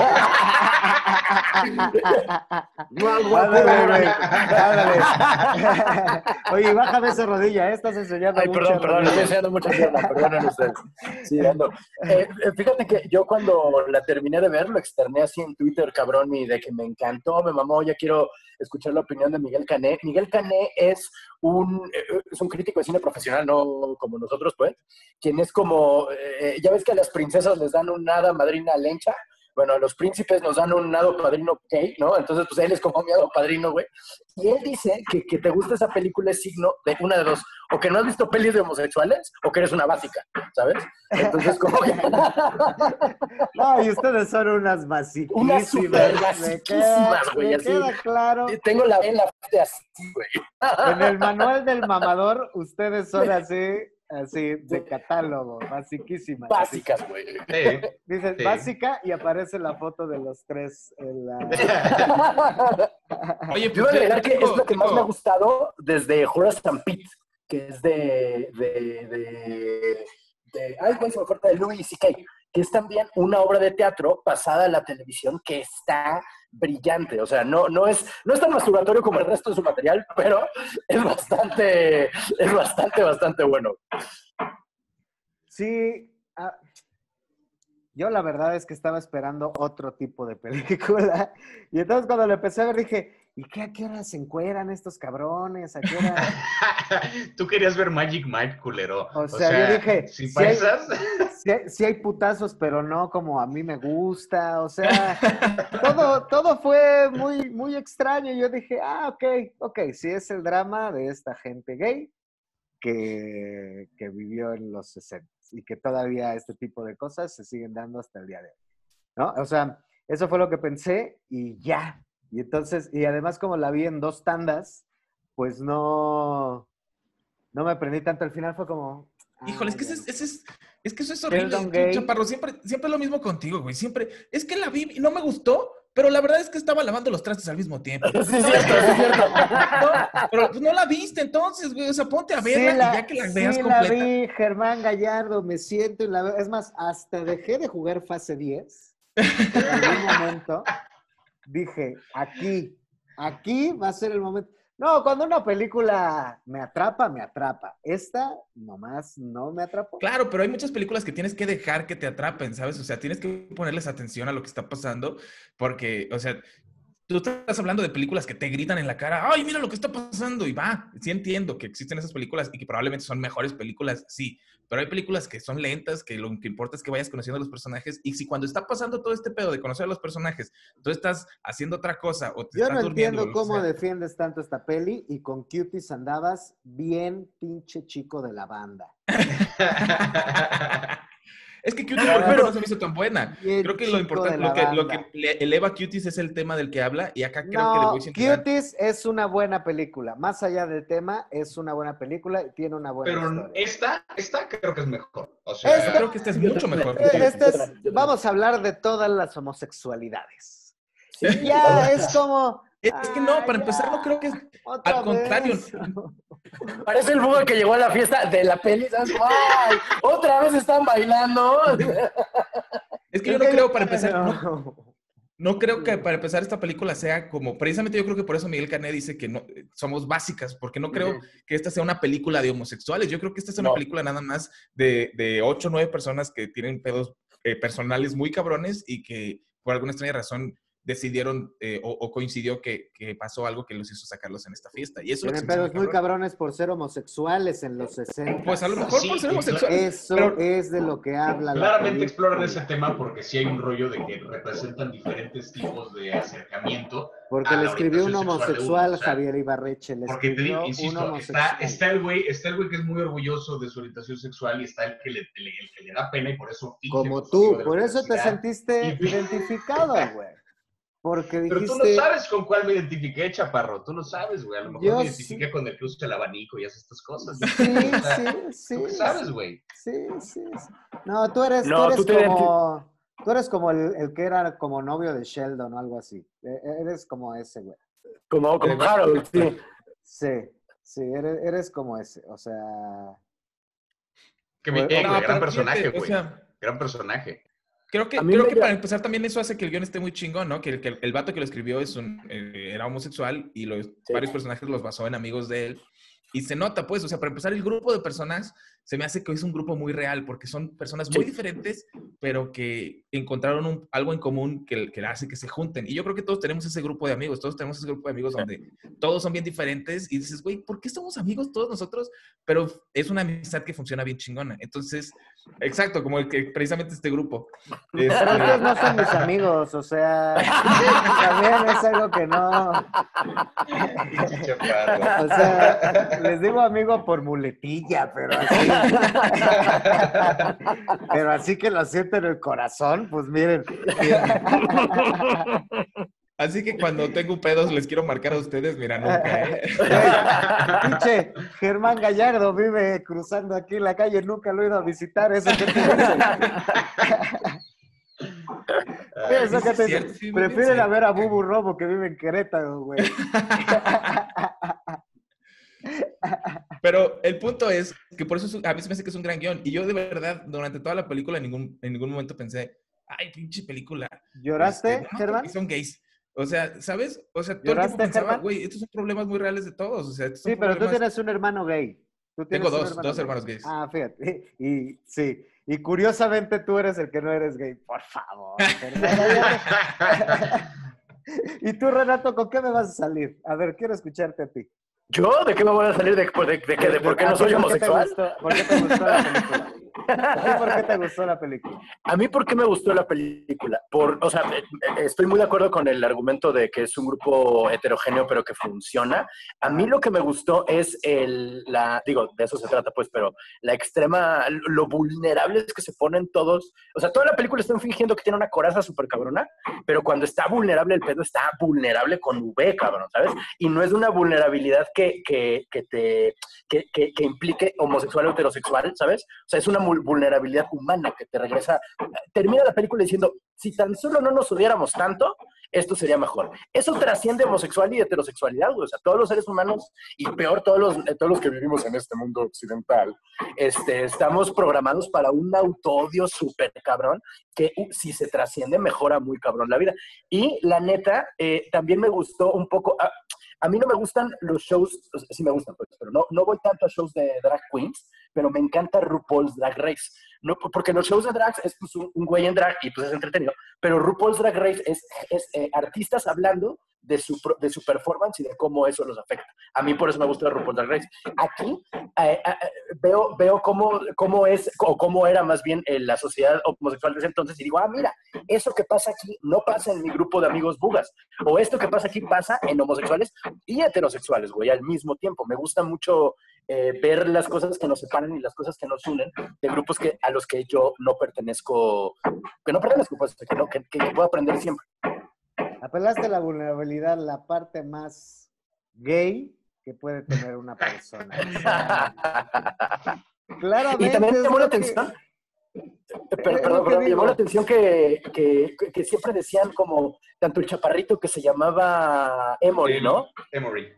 No hago
Ándale, güey, ándale. Oye, bájame esa rodilla, ¿eh? Estás enseñando
Ay,
mucho
perdón, perdón, estoy
rodilla.
enseñando mucha pierna, perdonen ustedes. Sí, ando. Eh, eh, fíjate que yo cuando la terminé de ver, lo externé así en Twitter, cabrón, y de que me encantó, me mamó, ya quiero escuchar la opinión de Miguel Cané. Miguel Cané es un, eh, es un crítico de cine profesional, no como nosotros, pues, quien es como, eh, ya ves que a las princesas les dan un hada madrina lencha. Bueno, a los príncipes nos dan un hado padrino gay, ¿no? Entonces, pues él es como mi hado padrino, güey. Y él dice que que te gusta esa película es signo de una de dos. O que no has visto pelis de homosexuales, o que eres una básica, ¿sabes? Entonces, como que...
No, y ustedes son unas basiquísimas.
Unas súper
Me
basiquísimas,
queda,
güey,
me
así.
queda claro.
Tengo la en la frente así, güey.
En el manual del mamador, ustedes son así, así, de catálogo, basiquísimas.
Básicas, güey.
Sí.
Dices
Sí.
básica y aparece la foto de los tres en la...
Oye,
Yo iba a
pues,
agregar que
tengo-
es lo que más
tengo-
me ha gustado desde Horace and Pete, que es de... de, de, de ay, güey, se me corta, de Louis C K, que es también una obra de teatro pasada a la televisión que está brillante. O sea, no, no, es, no es tan masturbatorio como el resto de su material, pero es bastante, es bastante, bastante bueno.
Sí, ah, yo la verdad es que estaba esperando otro tipo de película. Y entonces cuando lo empecé a ver dije, ¿y qué, a qué hora se encueran estos cabrones? ¿A qué hora?
Tú querías ver Magic Mike, culero.
O sea, yo dije,
si
si hay,
pasas...
sí hay, sí hay putazos, pero no como a mí me gusta. O sea, todo, todo fue muy, muy extraño. Yo dije, ah, ok, ok, sí es el drama de esta gente gay que, que vivió en los sesenta y que todavía este tipo de cosas se siguen dando hasta el día de hoy, ¿no? O sea, eso fue lo que pensé y ya. Y entonces, y además como la vi en dos tandas, pues no, no me prendí tanto. Al final fue como...
Híjole,
ah,
es que,
ya
ese,
no.
es, ese es, es que eso es horrible,
Sheldon
tú,
Gay.
Chaparro. Siempre, siempre es lo mismo contigo, güey. Siempre. Es que la vi y no me gustó, pero la verdad es que estaba lavando los trastes al mismo tiempo.
Sí, es
¿Sabes?
cierto, sí, es cierto.
No, pero pues no la viste entonces, güey. O sea, ponte a verla
Sí
y
la,
ya que la
sí
veas
la
completa.
vi, Germán Gallardo, me siento y la veo. Es más, hasta dejé de jugar fase diez. En algún momento dije, aquí, aquí va a ser el momento. No, cuando una película me atrapa, me atrapa. Esta nomás no me atrapó.
Claro, pero hay muchas películas que tienes que dejar que te atrapen, ¿sabes? O sea, tienes que ponerles atención a lo que está pasando, porque, o sea, tú estás hablando de películas que te gritan en la cara, ¡ay, mira lo que está pasando! Y va, sí entiendo que existen esas películas y que probablemente son mejores películas, sí, pero hay películas que son lentas, que lo que importa es que vayas conociendo a los personajes, y si cuando está pasando todo este pedo de conocer a los personajes, tú estás haciendo otra cosa o te
Yo
estás
no
durmiendo.
entiendo cómo defiendes tanto esta peli y con Cuties andabas bien pinche chico de la banda.
Es que Cuties, por ejemplo, no se me hizo tan buena.
Bien
Creo que lo
chico
importante,
de la
lo que, lo
banda.
que le eleva Cuties es el tema del que habla, y acá creo que The
No,
Voice integral-
Cuties es una buena película. Más allá del tema, es una buena película y tiene una buena
Pero
historia.
esta, esta creo que es mejor. O sea,
Esta-
Yo creo que esta es
Yo
mucho
también.
mejor que
Eh,
Cuties.
Este es,
Yo también.
vamos a hablar de todas las homosexualidades.
Sí,
Y ya es como...
Es que no,
ah,
para
ya,
empezar, no creo que...
otra
Al contrario,
vez.
parece el búho que llegó a la fiesta de la peli, ¿sabes? ¡Ay! ¿Otra vez están bailando?
es que yo
Es
no
que
creo,
yo-
para empezar, no,
no.
no creo que para empezar esta película sea como, precisamente yo creo que por eso Miguel Cané dice que no somos básicas, porque no creo
Ujú.
que esta sea una película de homosexuales. Yo creo que esta es una
No.
película nada más de, de ocho o nueve personas que tienen pedos eh, personales muy cabrones y que por alguna extraña razón decidieron eh, o, o coincidió que, que pasó algo que los hizo sacarlos en esta fiesta. Y eso es lo que se
Tienen
me hace
pedos muy
cabrón.
cabrones por ser homosexuales en los sesenta.
Pues a lo mejor
Sí,
por ser
y
homosexuales.
Eso
pero-
es de lo que habla la
claramente exploran
película.
ese tema porque sí hay un rollo de que representan diferentes tipos de acercamiento
Porque
a
le
la
escribió un
orientación sexual de uno,
homosexual,
o sea,
Javier Ibarreche, le
Porque te
escribió
digo,
un
insisto,
homosexual.
está, está el güey, está el güey que es muy orgulloso de su orientación sexual y está el que le, le- el que le da pena y por eso finge
Como
con su amigo
tú,
de la
por eso te
universidad.
sentiste
Y-
identificado, güey. Porque
Pero tú no
dijiste,
sabes con cuál me identifiqué, chaparro. Tú no sabes, güey. A lo mejor
Yo
me identifiqué
sí.
con el que usa el abanico y hace estas cosas.
sí,
O sea,
sí, sí.
¿tú qué sabes, güey?
Sí, sí, sí. No, tú eres,
No,
tú eres
tú te
como, tú eres como el, el que era como novio de Sheldon o algo así. E- Eres como ese, güey.
Como, como Harold, sí.
Sí, sí, eres, eres como ese. O sea,
Que bien,
Bueno,
güey.
no,
Gran
pero
personaje,
fíjate, o
güey.
sea,
Gran personaje.
Creo que,
A mí
creo
me
que
llama-
para empezar también eso hace que el guión esté muy chingón, ¿no? Que, el- que el, el vato que lo escribió es un, eh, era homosexual y los,
Sí.
varios personajes los basó en amigos de él. Y se nota, pues, o sea, para empezar, el grupo de personas se me hace que es un grupo muy real porque son personas muy
Sí.
diferentes, pero que encontraron un- algo en común que, que hace que se junten. Y yo creo que todos tenemos ese grupo de amigos, todos tenemos ese grupo de amigos donde todos son bien diferentes y dices, güey, ¿por qué somos amigos todos nosotros? Pero es una amistad que funciona bien chingona. Entonces, exacto, como el que precisamente este grupo.
pero
Este,
ustedes no son mis amigos, o sea, también es algo que no.
Pinche chaparro.
O sea, les digo amigo por muletilla, pero así. Pero así que lo siento en el corazón, pues miren.
Así que cuando tengo pedos les quiero marcar a ustedes, mira, nunca, ¿eh?
Pinche Germán Gallardo vive cruzando aquí la calle, nunca lo he ido a visitar, ¿eso qué te dice? Eso
sí
que
es
te
cierto,
dice.
sí, muy bien
Prefieren a ver a
cierto.
Bubu Robo que vive en Querétaro, güey.
Pero el punto es que por eso es un- a mí se me hace que es un gran guión. Y yo de verdad, durante toda la película, en ningún, en ningún momento pensé, ay, pinche película.
¿Lloraste,
Este, no,
Germán?
porque son gays. O sea, ¿sabes? O sea, todo el tiempo
¿Lloraste,
pensaba,
Germán?
güey, estos son problemas muy reales de todos. O sea, estos son
Sí, pero tú
problemas...
tienes un hermano gay. Tú tienes
Tengo
un
dos,
hermano
dos
gay.
hermanos gays.
Ah, fíjate. Y, y- sí. Y curiosamente tú eres el que no eres gay. Por favor, Germán. Y tú, Renato, ¿con qué me vas a salir? A ver, quiero escucharte a ti.
¿Yo? ¿De qué me voy a salir? ¿De, de, de, de, de, de por qué
¿A
no
ti
soy
por qué te
homosexual?
gustó- ¿Por qué te gustó la película? ¿A ti por qué te gustó la película?
A mí, ¿por qué me gustó la película? Por, o sea, eh, eh, estoy muy de acuerdo con el argumento de que es un grupo heterogéneo, pero que funciona. A mí lo que me gustó es el, la, digo, de eso se trata, pues, pero la extrema, lo vulnerables que se ponen todos. O sea, toda la película están fingiendo que tiene una coraza súper cabrona, pero cuando está vulnerable el pedo, está vulnerable con V, cabrón, ¿sabes? Y no es una vulnerabilidad que, que, que te, que, que, que implique homosexual o heterosexual, ¿sabes? O sea, es una mul- vulnerabilidad humana que te regresa. Termina la película diciendo, si tan solo no nos odiáramos tanto, esto sería mejor. Eso trasciende homosexual y heterosexualidad, güey. O sea, todos los seres humanos, y peor todos los, eh, todos los que vivimos en este mundo occidental, este, estamos programados para un autoodio súper cabrón, que uh, si se trasciende, mejora muy cabrón la vida. Y la neta, eh, también me gustó un poco... ah, a mí no me gustan los shows, o sea, sí me gustan, pues, pero no, no voy tanto a shows de drag queens, pero me encanta RuPaul's Drag Race. No, porque en los shows de drag es pues, un, un güey en drag y pues es entretenido, pero RuPaul's Drag Race es, es eh, artistas hablando de su, pro- de su performance y de cómo eso los afecta. A mí por eso me gusta RuPaul's Drag Race. Aquí eh, eh, veo, veo cómo, cómo es, o cómo era más bien eh, la sociedad homosexual de ese entonces y digo, ah, mira, eso que pasa aquí no pasa en mi grupo de amigos bugas, o esto que pasa aquí pasa en homosexuales y heterosexuales, güey, al mismo tiempo. Me gusta mucho eh, ver las cosas que nos separan y las cosas que nos unen de grupos que, a los que yo no pertenezco, que no pertenezco, pues, que, no, que, que puedo aprender siempre.
Apelaste a la vulnerabilidad, la parte más gay que puede tener una persona. O sea, claramente
Y también
es
llamó la
lo que-
atención,
es
pero,
lo
perdón,
que
perdón, me llamó
digo.
la atención que, que, que siempre decían como, tanto el chaparrito que se llamaba Emory, ¿no?
Emory.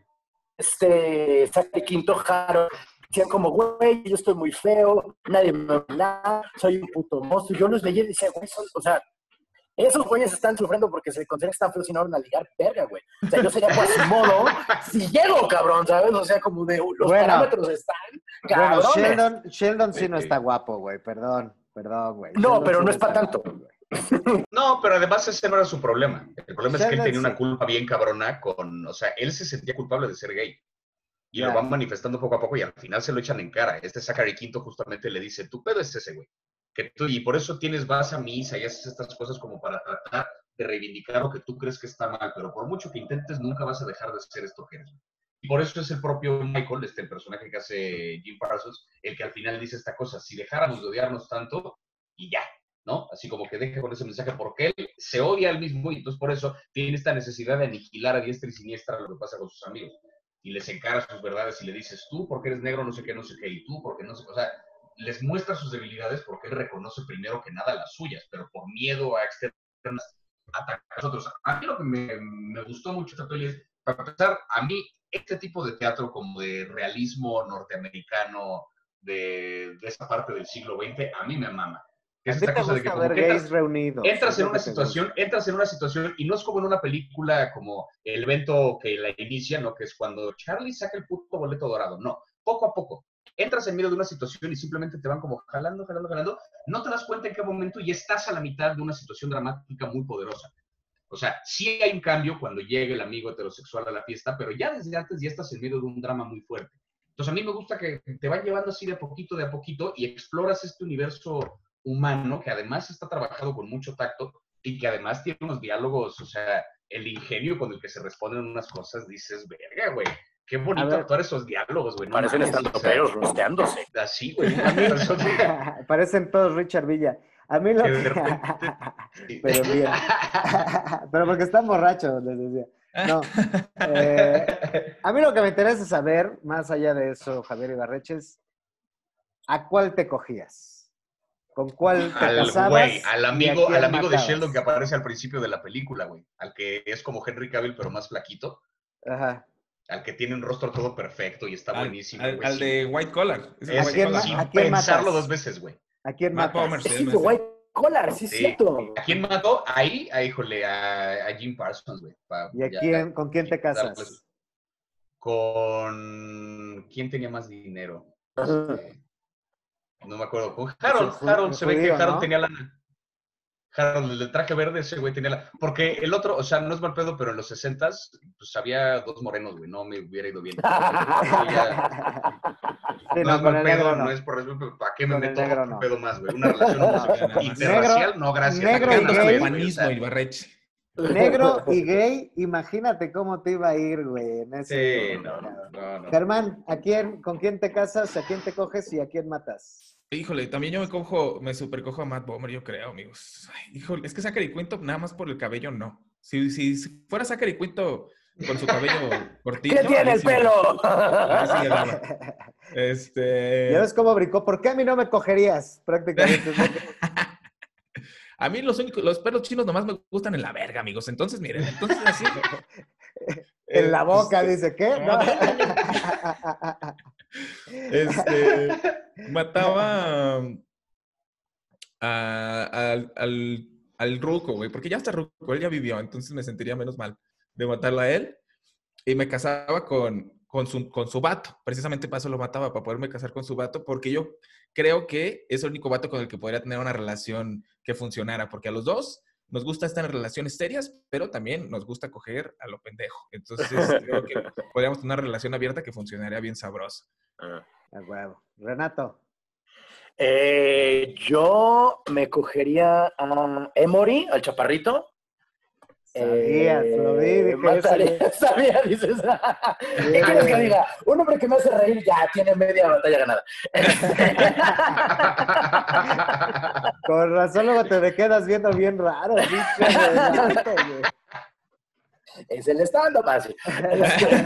Este, Zachary Quinto Jaro, decían como, güey, yo estoy muy feo, nadie me habla, soy un puto monstruo. Yo los veía y decía, güey, son- o sea, esos güeyes están sufriendo porque se consideran que están feos y no van a ligar, verga, güey. O sea, yo sería Quasimodo si llego, cabrón, ¿sabes? O sea, como de, los
Bueno.
parámetros están
Bueno,
cabrones.
Sheldon, Sheldon sí no
Sí.
está guapo, güey. Perdón, perdón, güey.
No,
Sheldon
pero
sí
no es pa'
está
tanto.
guapo, güey.
No, pero además ese no era su problema. El problema es que él
Sheldon
tenía una
sí.
culpa bien cabrona con, o sea, él se sentía culpable de ser gay. Y
Ya.
lo van manifestando poco a poco y al final se lo echan en cara. Este Zachary Quinto justamente le dice, tu pedo es ese, güey. Que tú, y por eso tienes, vas a misa y haces estas cosas como para tratar de reivindicar lo que tú crees que está mal, pero por mucho que intentes, nunca vas a dejar de ser esto que eres. Y por eso es el propio Michael, este el personaje que hace Jim Parsons, el que al final dice esta cosa, si dejáramos de odiarnos tanto, y ya, ¿no? Así como que deja con ese mensaje, porque él se odia al mismo y entonces por eso tiene esta necesidad de aniquilar a diestra y siniestra lo que pasa con sus amigos. Y les encara sus verdades y le dices, tú porque eres negro, no sé qué, no sé qué, y tú porque no sé qué, o sea, les muestra sus debilidades porque él reconoce primero que nada las suyas, pero por miedo a externas atacar a nosotros. A mí lo que me, me gustó mucho esta peli es, para empezar, a mí este tipo de teatro como de realismo norteamericano de, de esa parte del siglo veinte, a mí me mama. Es
A ti
esta
te
cosa de que
gusta
como
ver
que
gays
entras,
reunidos.
entras
es
en
lo
una
que te
situación,
gusta.
entras en una situación y no es como en una película como el evento que la inicia, ¿no? Que es cuando Charlie saca el puto boleto dorado. No, poco a poco. Entras en medio de una situación y simplemente te van como jalando, jalando, jalando. No te das cuenta en qué momento y estás a la mitad de una situación dramática muy poderosa. O sea, sí hay un cambio cuando llega el amigo heterosexual a la fiesta, pero ya desde antes ya estás en medio de un drama muy fuerte. Entonces a mí me gusta que te van llevando así de poquito, de a poquito y exploras este universo humano que además está trabajado con mucho tacto y que además tiene unos diálogos, o sea, el ingenio con el que se responden unas cosas, dices, verga, güey, qué bonito
ver.
actuar esos diálogos, güey. No
Parecen
mames,
estando
o sea,
peros, rosteándose.
así, güey.
A mí,
Eso sí,
parecen todos Richard Villa. A mí lo
que
que...
de repente...
Pero bien. Pero porque están borrachos, les decía. No. Eh, a mí lo que me interesa saber, más allá de eso, Javier Ibarreches, ¿a cuál te cogías? ¿Con cuál te
Al
casabas?
güey, al
y a
amigo,
quién
al amigo de
matabas?
Sheldon que aparece al principio de la película, güey. Al que es como Henry Cavill, pero más flaquito.
Ajá.
Al que tiene un rostro todo perfecto y está
Al,
buenísimo,
al,
güey.
al
sin,
de White Collar. Es el de
ese,
White
quién
Collar,
ma-
sin
¿a quién
pensarlo
matas?
dos veces, güey.
¿A quién
Matt
matas?
Bomer se
¿Es el
llama
de
ese.
White Collar, sí es
Sí.
cierto.
¿A quién mató? Ahí, a, híjole, a, a Jim Parsons, güey. pa-
¿Y a
ya-
quién, con quién te
darles-
casas?
Con... ¿Quién tenía más dinero?
Ajá.
Este, no me acuerdo. Con
Pues el
Harold.
ju-
Harold,
el
se ve que
judío,
Harold
¿no?
tenía lana. Harold, el de traje verde, ese güey tenía la... Porque el otro, o sea, no es mal pedo, pero en los sesentas, pues había dos morenos, güey. No me hubiera ido bien. Ya-
Sí,
no,
no,
es
con
mal
el
pedo,
negro
no.
no.
es por respeto, pero ¿para qué me
Con el
meto
negro
otro
no.
pedo más, güey? Una relación
No.
homosexual interracial, no, gracias.
negro
¿Para
y
qué andas
gay.
con eso, güey? O
panismo
sea,
y barreche.
Negro y gay, imagínate cómo te iba a ir, güey, en ese...
sí, no, no, no, no.
Germán, ¿a quién, con quién te casas, a quién te coges y a quién matas?
Híjole, también yo me cojo, me supercojo a Matt Bomer, yo creo, amigos. Ay, híjole, es que Zachary Quinto, nada más por el cabello, no. Si, si, si fuera Zachary Quinto con su cabello cortito.
¿Qué tiene
ahí
el
sí me-
pelo?
ahí sí le daba. Este.
¿Ya ves cómo brincó? ¿Por qué a mí no me cogerías? Prácticamente. es lo que-
A mí los únicos, los pelos chinos nomás me gustan en la verga, amigos. Entonces, miren, entonces así.
En la boca,
Este,
dice, ¿qué?
no,
No.
Este, mataba a- al, al, al ruco, güey, porque ya está ruco, él ya vivió, entonces me sentiría menos mal de matarlo a él. Y me casaba con, con, su, con su vato. Precisamente para eso lo mataba, para poderme casar con su vato, porque yo creo que es el único vato con el que podría tener una relación que funcionara, porque a los dos nos gusta estar en relaciones serias, pero también nos gusta coger a lo pendejo. Entonces, creo que podríamos tener una relación abierta que funcionaría bien sabrosa.
A huevo. Renato.
Eh, yo me cogería a Emory, al chaparrito.
Sabías,
Eh,
lo vi, dije,
mataría-
ese-
sabía, dices. ¿Qué quieres que diga? Un hombre que me hace reír ya tiene media batalla ganada.
Con razón luego te quedas viendo bien raro, pinche Renato, güey.
Es el stand-up, así. Este,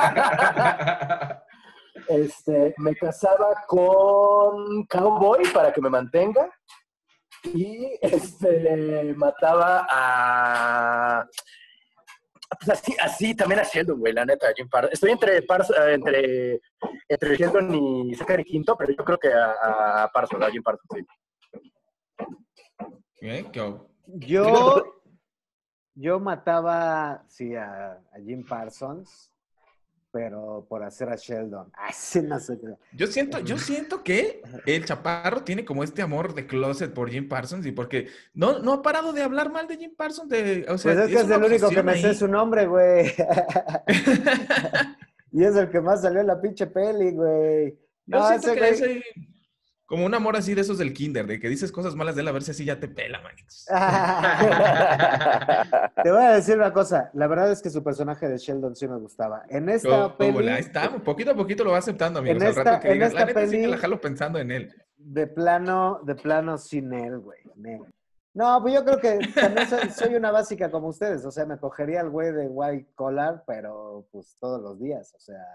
este, me casaba con Cowboy para que me mantenga. Y este, mataba a... Pues así, así también a Sheldon, güey, la neta, Jim Parsons. Estoy entre, Pars, eh, entre, entre Sheldon y Zachary Quinto, pero yo creo que a, a Parsons, a Jim Parsons, sí.
¿Eh? ¿Qué?
Yo, yo mataba, sí, a, a Jim Parsons, pero por hacer a Sheldon. Así no sé qué.
Yo siento, yo siento que el chaparro tiene como este amor de closet por Jim Parsons y porque no, no ha parado de hablar mal de Jim Parsons. De, o sea,
Pues es que es
una
el único que
obsesión
me
ahí.
sé su nombre, güey. Y es el que más salió en la pinche peli, güey.
Yo
No,
siento
ese
que
güey-
es ahí como un amor así de esos del kinder, de que dices cosas malas de él a ver si así ya te pela, manix.
Te voy a decir una cosa. La verdad es que su personaje de Sheldon sí me gustaba. En esta
Como- como
peli,
la- ahí está, poquito a poquito lo va aceptando, amigos.
En
Al
esta-
rato que
en
digas,
esta
la neta sí
peli-
me la jalo pensando en él.
de plano, de plano sin él, güey. Ne- No, pues yo creo que también soy, soy una básica como ustedes. O sea, me cogería al güey de White Collar, pero pues todos los días. O sea,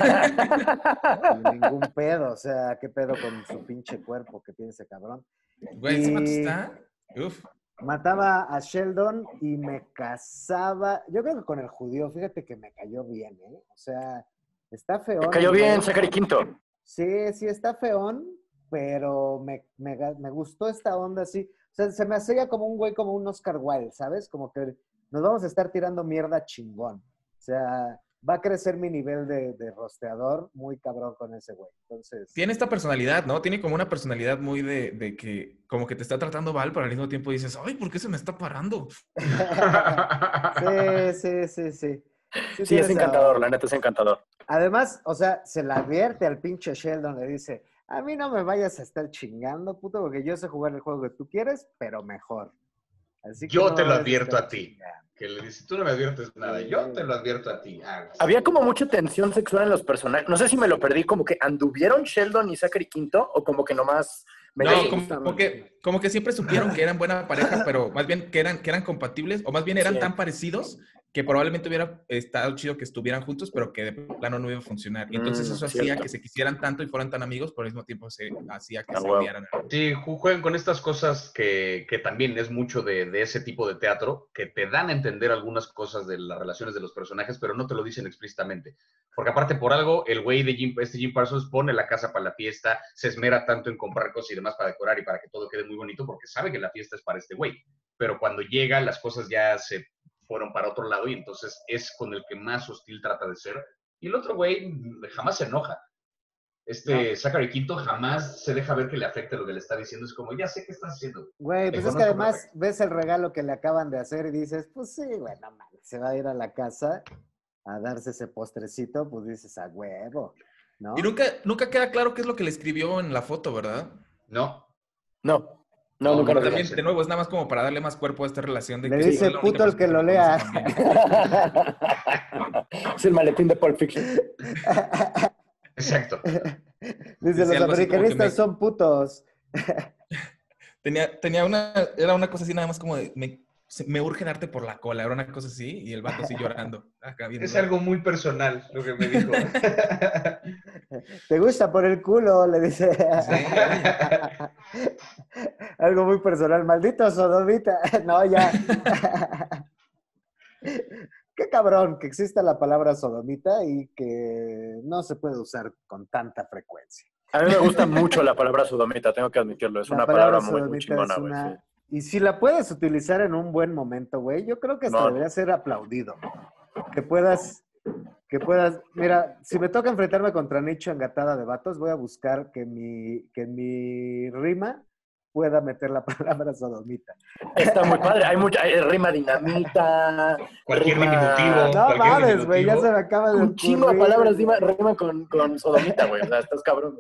sin ningún pedo. O sea, ¿qué pedo con su pinche cuerpo que tiene ese cabrón?
Güey, ese vato
Y-
está. Uf.
Mataba a Sheldon y me casaba. Yo creo que con el judío, fíjate que me cayó bien, ¿eh? O sea, está feón.
Me cayó
el güey.
bien Zachary Quinto.
Sí, sí, está feón, pero me, me, me gustó esta onda así. O sea, se me hacía como un güey, como un Oscar Wilde, ¿sabes? Como que nos vamos a estar tirando mierda chingón. O sea, va a crecer mi nivel de, de rosteador muy cabrón con ese güey. Entonces,
Tiene esta personalidad, ¿no? Tiene como una personalidad muy de, de que como que te está tratando mal, pero al mismo tiempo dices, ay, ¿por qué se me está parando?
sí, sí, sí, sí.
Sí,
tiene
es
esa-
encantador, la neta es encantador.
Además, o sea, se la advierte al pinche Sheldon, le dice, a mí no me vayas a estar chingando, puto, porque yo sé jugar el juego que tú quieres, pero mejor. Así que
Yo
no
te lo
vayas
advierto
estar
a ti.
chingando.
Que le dices, tú no me adviertes nada, yo te lo advierto a ti. Ah,
Había como mucha tensión sexual en los personajes. No sé si me lo perdí, como que anduvieron Sheldon y Zachary Quinto, o como que nomás me
No,
dejaron
como,
gustar.
como que, como que siempre supieron que eran buena pareja, pero más bien que eran, que eran compatibles, o más bien eran
Sí.
tan parecidos que probablemente hubiera estado chido que estuvieran juntos, pero que de plano no iba a funcionar. Y entonces
Mm,
eso hacía
cierto.
que se quisieran tanto y fueran tan amigos, pero al mismo tiempo se hacía que
Ah,
se
huevo.
odiaran.
Sí, ju- juegan con estas cosas que, que también es mucho de, de ese tipo de teatro, que te dan a entender algunas cosas de las relaciones de los personajes, pero no te lo dicen explícitamente. Porque aparte, por algo, el güey de Jim, este Jim Parsons pone la casa para la fiesta, se esmera tanto en comprar cosas y demás para decorar y para que todo quede muy bonito, porque sabe que la fiesta es para este güey. Pero cuando llega, las cosas ya se fueron para otro lado y entonces es con el que más hostil trata de ser. Y el otro güey jamás se enoja. Este Zachary Quinto jamás se deja ver que le afecte lo que le está diciendo. Es como, ya sé qué estás haciendo.
Güey,
Te
pues es que
conozco
además
perfecto.
ves el regalo que le acaban de hacer y dices, pues sí, bueno, man, se va a ir a la casa a darse ese postrecito, pues dices, a huevo, ¿no?
Y nunca, nunca queda claro qué es lo que le escribió en la foto, ¿verdad?
No,
No, no,
No,
nunca
no,
nos
También,
dicen.
de nuevo, es nada más como para darle más cuerpo a esta relación de
Le
que
dice,
es la única
puto el
persona
que lo
conoce
lea.
también.
Es el maletín de Pulp Fiction.
exacto.
Dice,
Decía
los
algo así como que
americanistas
me-
son putos.
Tenía, tenía una, era una cosa así nada más como de, me, se- me urge darte por la cola, era una cosa así, y el vato así llorando. Acá viendo.
Es algo muy personal lo que me dijo.
Te gusta por el culo, le dice.
Sí, oye.
Algo muy personal. Maldito sodomita. No, ya. Qué cabrón que exista la palabra sodomita y que no se puede usar con tanta frecuencia.
A mí me gusta mucho la palabra sodomita, tengo que admitirlo. Es
La
una
palabra
palabra muy, muy
sodomita
chingona,
es
güey.
una...
Sí.
Y si la puedes utilizar en un buen momento, güey, yo creo que esto
No.
debería ser aplaudido. Que puedas, que puedas... Mira, si me toca enfrentarme contra Nicho en Gatada de Vatos, voy a buscar que mi, que mi rima pueda meter la palabra sodomita.
Está muy padre. Hay mucha hay rima dinamita.
Cualquier
rima-
diminutivo.
No
cualquier
mames, güey, ya
diminutivo.
se me acaba de
Un chingo de
ocurrir,
palabras
güey.
rima, rima con, con sodomita, güey. O sea, estás cabrón.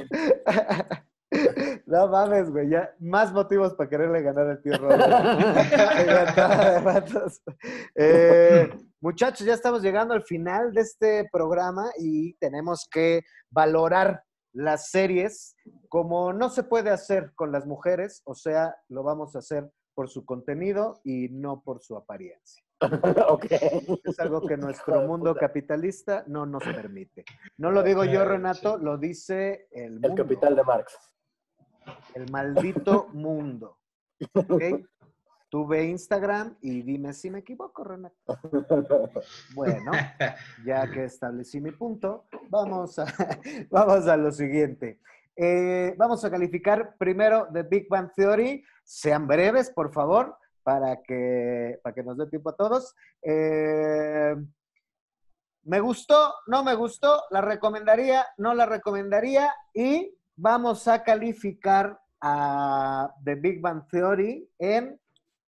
No mames, güey, ya más motivos para quererle ganar al tío Robert. En Gatada de Vatos. Eh, muchachos, ya estamos llegando al final de este programa y tenemos que valorar las series como no se puede hacer con las mujeres, o sea, lo vamos a hacer por su contenido y no por su apariencia.
Ok.
Es algo que nuestro mundo capitalista no nos permite. No lo digo yo, Renato, lo dice el mundo.
El capital de Marx.
El maldito mundo. ¿Ok? Tú ve Instagram y dime si me equivoco, Renato. Bueno, ya que establecí mi punto, vamos a, vamos a lo siguiente. Eh, vamos a calificar primero The Big Bang Theory. Sean breves, por favor, para que, para que nos dé tiempo a todos. Eh, me gustó, no me gustó, la recomendaría, no la recomendaría y vamos a calificar a The Big Bang Theory en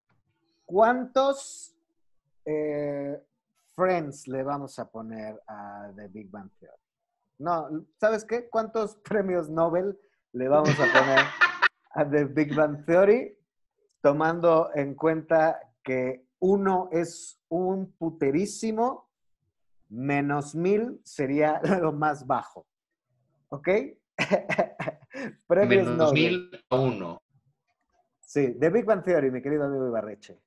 cuántos eh, Friends le vamos a poner a The Big Bang Theory. No, ¿sabes qué? ¿Cuántos premios Nobel le vamos a poner a The Big Bang Theory? Tomando en cuenta que uno es un puterísimo, menos mil sería lo más bajo. ¿Ok? Premios
Menos
Nobel.
mil a uno.
Sí, The Big Bang Theory, mi querido amigo Ibarreche.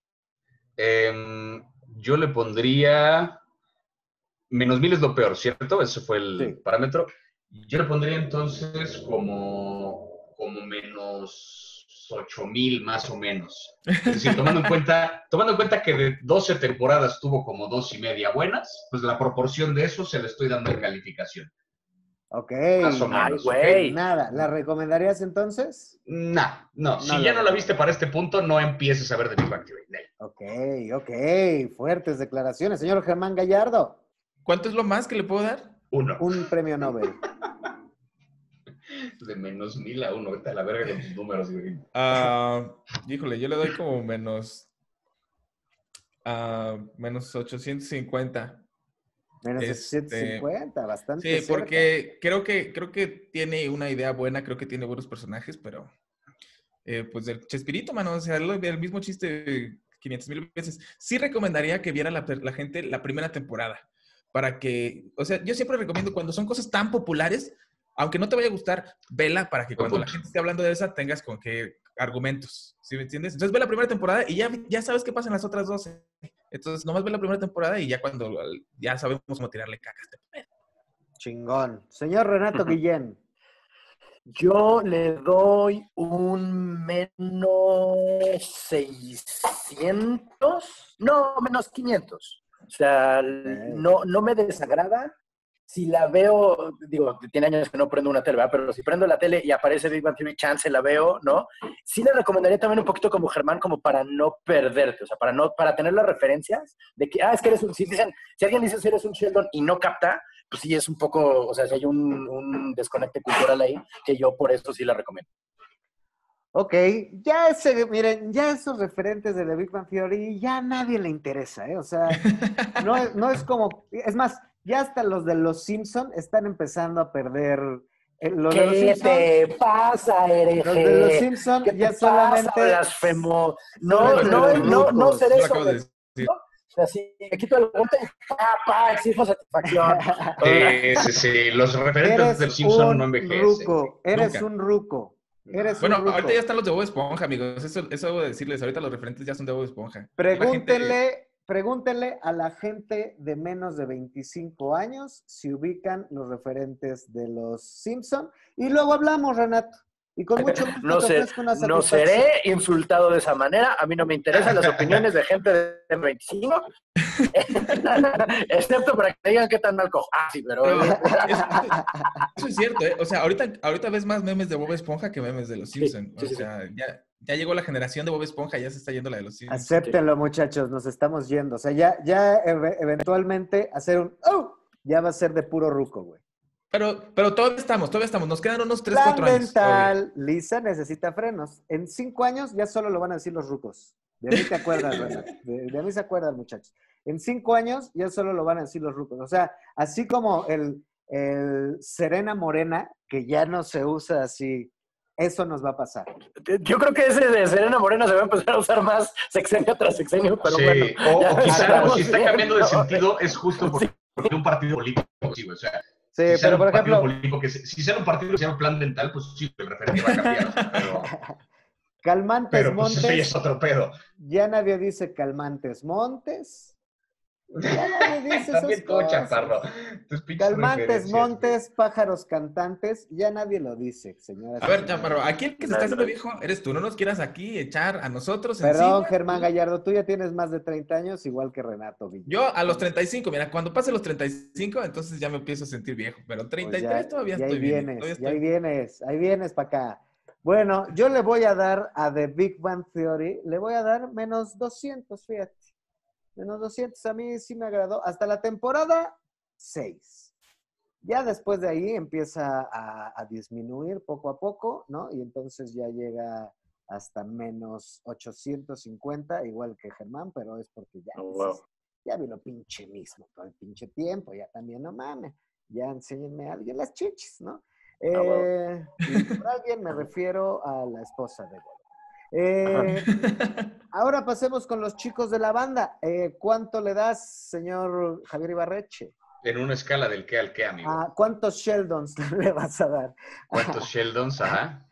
Eh, yo le pondría... Menos mil es lo peor, ¿cierto? Ese fue el
Sí.
parámetro. Yo le pondría entonces como, como menos ocho mil más o menos. Es decir, tomando en cuenta, tomando en cuenta que de doce temporadas tuvo como dos y media buenas, pues la proporción de eso se le estoy dando en calificación.
Ok.
Más o
Ay,
menos.
güey.
¿Ok?
Nada, ¿la recomendarías entonces?
Nah, no.
No
Si
la
ya no la
veo.
viste para este punto, no empieces a ver The Big Bang Theory. Nel.
Ok, ok. Fuertes declaraciones. Señor Germán Gallardo,
¿Cuánto es lo más que le puedo dar?
Uno.
un premio Nobel.
De menos mil a uno. Vete a la verga con tus números, güey.
Ah, híjole, yo le doy como menos, ah, menos ochocientos cincuenta.
Menos
Este,
ochocientos cincuenta, bastante
Sí,
cerca.
porque creo que, creo que tiene una idea buena, creo que tiene buenos personajes, pero eh, pues del Chespirito, mano, o sea, el, el mismo chiste quinientas mil veces. Sí recomendaría que viera la, la gente la primera temporada, para que, o sea, yo siempre recomiendo cuando son cosas tan populares, aunque no te vaya a gustar, vela para que
Buen
cuando la
punto.
gente esté hablando de esa tengas con qué argumentos, ¿sí me entiendes? Entonces ve la primera temporada y ya, ya sabes qué pasa en las otras doce. Entonces, nomás ve la primera temporada y ya cuando ya sabemos cómo tirarle caca a este pedo.
Chingón. Señor Renato
Ujú.
Guillén.
Yo le doy un menos seiscientos, no, menos quinientos. O sea, no, no me desagrada. Si la veo, digo, tiene años que no prendo una tele, ¿verdad? Pero si prendo la tele y aparece Big Bang Theory, chance la veo, ¿no? Sí le recomendaría también un poquito como Germán, como para no perderte, o sea, para no, para tener las referencias de que, ah, es que eres un, si dicen, si alguien dice si eres un Sheldon y no capta, pues sí es un poco, o sea, si hay un, un desconecte cultural ahí, que yo por eso sí la recomiendo.
Ok, ya ese, miren, ya esos referentes de The Big Bang Theory ya a nadie le interesa, ¿eh? O sea, no, es- no es como, es más, ya hasta los de los Simpson están empezando a perder, eh, los de los
¿Qué
Simpson,
te pasa, hereje?
los de los Simpson
¿Qué te
ya
pasa,
solamente
blasfemo? No,
Solamente
no,
los
no, no
rucos.
seré
Lo acabo de
sobre...
decir.
O sea, si me quito el guante, pa, pa, exijo satisfacción.
Sí, sí, sí. Los referentes
eres
de los Simpson no
un
envejecen.
ruco, eres
Nunca.
un ruco, eres
Bueno,
un ruco.
ahorita ya están los de Bob Esponja, amigos. Eso, eso debo decirles. Ahorita los referentes ya son de Bob Esponja. La gente-
Pregúntenle, pregúntenle a la gente de menos de veinticinco años si ubican los referentes de los Simpson y luego hablamos, Renato. Y con mucho gusto
No,
te
sé,
ofrezco una
no
satisfacción.
seré insultado de esa manera. A mí no me interesan las opiniones de gente de veinticinco. Excepto para que digan qué tan mal cojo. Ah, sí, pero...
Pero eso, eso es cierto, ¿eh? O sea, ahorita, ahorita ves más memes de Bob Esponja que memes de los
Sí,
Simpson.
sí,
O
sí,
sea, ya, ya llegó la generación de Bob Esponja, ya se está yendo la de los Simpson.
Acéptenlo, muchachos, nos estamos yendo. O sea, ya, ya ev- eventualmente hacer un ¡oh! Ya va a ser de puro ruco, güey.
Pero, pero todavía estamos, todavía estamos. Nos quedan unos tres,
Plan
cuatro años. todavía.
mental, Lisa necesita frenos. En cinco años ya solo lo van a decir los rucos. De mí te acuerdas, Renato. De, de mí se acuerdan, muchachos. En cinco años ya solo lo van a decir los rucos. O sea, así como el, el Serena Morena, que ya no se usa así, eso nos va a pasar.
Yo creo que ese de Serena Morena se va a empezar a usar más sexenio tras sexenio, pero
Sí,
bueno.
o,
ya
o quizá, o
estamos
si está cambiando de
viendo.
sentido, es justo porque, porque un partido político, sí, güey, o sea,
Sí,
si sale
pero
un
por
partido
ejemplo,
político que se- si sale un partido que se llama Plan Dental, pues sí, el referente va a cambiar, o sea, pero,
Calmantes
pero pues eso ya
Montes,
es otro pedo.
ya nadie dice Calmantes Montes. Ya nadie dice esas
También tú,
cosas.
chaparro. Tus pinches
Calmantes
referencias,
Montes, pájaros cantantes, ya nadie lo dice, señoras
A
y
ver,
señores.
Chaparro, aquí el que se está haciendo viejo eres tú. No nos quieras aquí echar a nosotros
Perdón,
encima.
Germán Gallardo, tú ya tienes más de treinta años, igual que Renato Villa.
Yo a los treinta y cinco, mira, cuando pase los treinta y cinco, entonces ya me empiezo a sentir viejo. Pero treinta y tres
Pues ya,
todavía
ya ahí
estoy bien.
vienes,
Todavía
ya ahí
estoy...
vienes, ahí vienes para acá. Bueno, yo le voy a dar a The Big Bang Theory, le voy a dar menos doscientos, fíjate. Menos doscientos, a mí sí me agradó. Hasta la temporada seis. Ya después de ahí empieza a, a disminuir poco a poco, ¿no? Y entonces ya llega hasta menos ochocientos cincuenta, igual que Germán, pero es porque ya,
Oh, wow.
ya vi lo pinche mismo todo el pinche tiempo, ya también no mames, ya enséñenme a alguien las chichis, ¿no? Eh,
wow.
Y por alguien me refiero a la esposa de Golo. Eh, ahora pasemos con los chicos de la banda. Eh, ¿Cuánto le das, señor Javier Ibarreche?
En una escala del qué al qué, amigo.
Ah, ¿cuántos Sheldons le vas a dar?
¿Cuántos Sheldons? Ajá.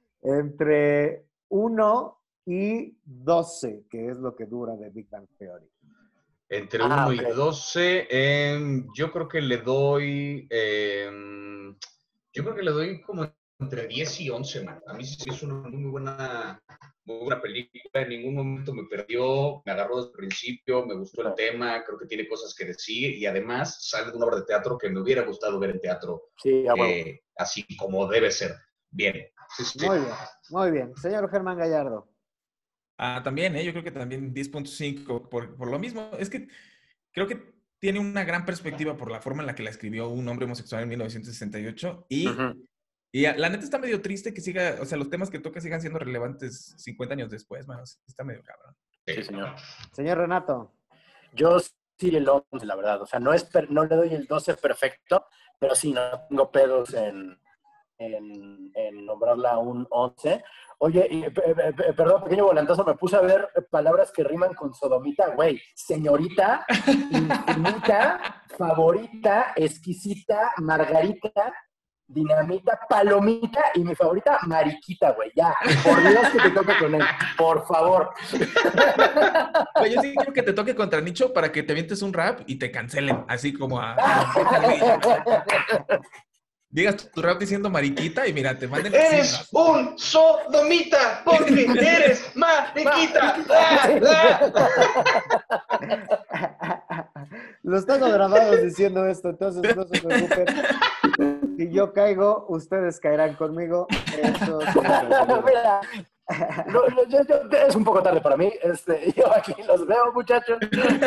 Entre uno y doce, que es lo que dura de Big Bang Theory.
Entre
Ah,
uno
ok.
y doce, em, yo creo que le doy, em, yo creo que le doy como entre diez y once, man. A mí sí es una muy buena, muy buena película, en ningún momento me perdió, me agarró desde el principio, me gustó el tema, creo que tiene cosas que decir y además sale de una obra de teatro que me hubiera gustado ver en teatro,
Sí, a huevo.
eh, así como debe ser. Bien. Sí, sí.
Muy bien, muy bien. Señor Germán Gallardo.
Ah, también, ¿eh? Yo creo que también diez punto cinco, por, por lo mismo. Es que creo que tiene una gran perspectiva por la forma en la que la escribió un hombre homosexual en mil novecientos sesenta y ocho. Y,
Ujú.
y la neta está medio triste que siga, o sea, los temas que toca sigan siendo relevantes cincuenta años después, mano. Está medio cabrón.
Sí, señor.
Señor Renato.
Yo sí el once, la verdad. O sea, no, es per- no le doy el doce perfecto, pero sí, no tengo pedos en, en, en nombrarla un once. Oye, y, pe- pe- pe- perdón, pequeño volantazo, me puse a ver palabras que riman con sodomita. Güey, señorita, infinita, favorita, exquisita, margarita. Dinamita, Palomita y mi favorita, Mariquita, güey. Ya, por Dios que te toque con él. Por favor.
Güey, yo sí quiero que te toque contra Nicho para que te avientes un rap y te cancelen. Así como a... Digas tu rap diciendo mariquita y mira, te manden...
¡Eres un sodomita! ¡Porque eres mariquita! ¡Ah, ah!
Los tengo grabados diciendo esto, entonces no se preocupen. Si yo caigo, ustedes caerán conmigo. Eso sí.
Mira, no, no, yo- yo- es un poco tarde para mí. Este, yo aquí los veo, muchachos.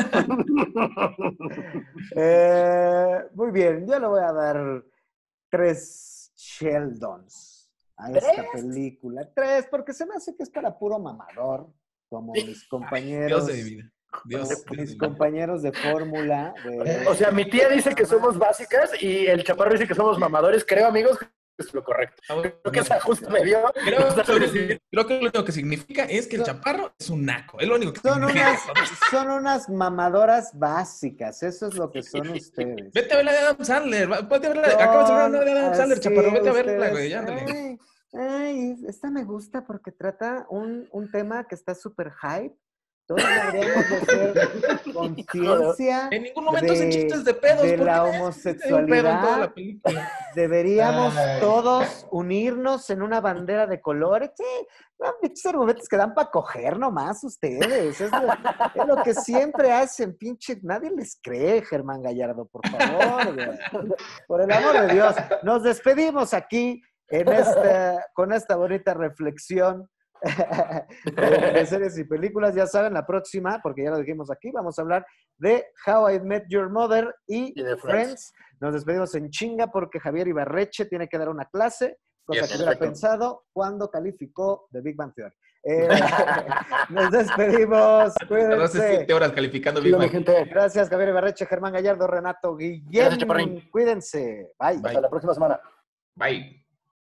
Eh, muy bien, yo le voy a dar tres Sheldons a esta
¿Tres?
película. Tres, porque se me hace que es para puro mamador, como mis
Dios
compañeros,
de mi vida. Dios,
como
Dios de mi
mis
vida.
compañeros de fórmula. de-
O sea, mi tía dice que somos básicas y el chaparro dice que somos mamadores. Creo, amigos, que es lo correcto. Creo que esa justo me dio.
Creo, que- creo que lo único que significa es que el chaparro es un naco. Es lo único que
Son
significa.
unas, son unas mamadoras básicas, eso es lo que son ustedes.
Vete a ver la de Adam Sandler. va- Vete a ver la de... Acabas de ver una de Adam Sandler,
Así
chaparro. Vete a verla,
ustedes.
güey. Ándale.
Ay, ay, esta me gusta porque trata un, un tema que está súper hype. Todos deberíamos de hacer conciencia
En ningún momento
de,
hacen chistes de pedos.
de
¿por
la
qué nadie se dice un pedo en toda
homosexualidad.
la película?
Deberíamos
Ay.
todos unirnos en una bandera de colores. Sí, no, pinches argumentos que dan para coger nomás ustedes. Es lo, es lo que siempre hacen, pinche. Nadie les cree, Germán Gallardo, por favor, güey. Por el amor de Dios. Nos despedimos aquí en esta, con esta bonita reflexión de, de series y películas. Ya saben, la próxima, porque ya lo dijimos aquí, vamos a hablar de How I Met Your Mother y,
Y de
Friends.
Friends.
Nos despedimos en chinga porque Javier Ibarreche tiene que dar una clase, cosa
Yes,
que hubiera
perfecto.
pensado cuando calificó The Big Bang Theory. Eh, nos despedimos,
Tardaste
cuídense.
siete horas calificando Big
Chido, mi
Bang.
gente.
Gracias, Javier Ibarreche, Germán Gallardo, Renato
Gracias,
Guillén.
Chaparrín.
Cuídense. Bye.
Hasta la próxima semana.
Bye.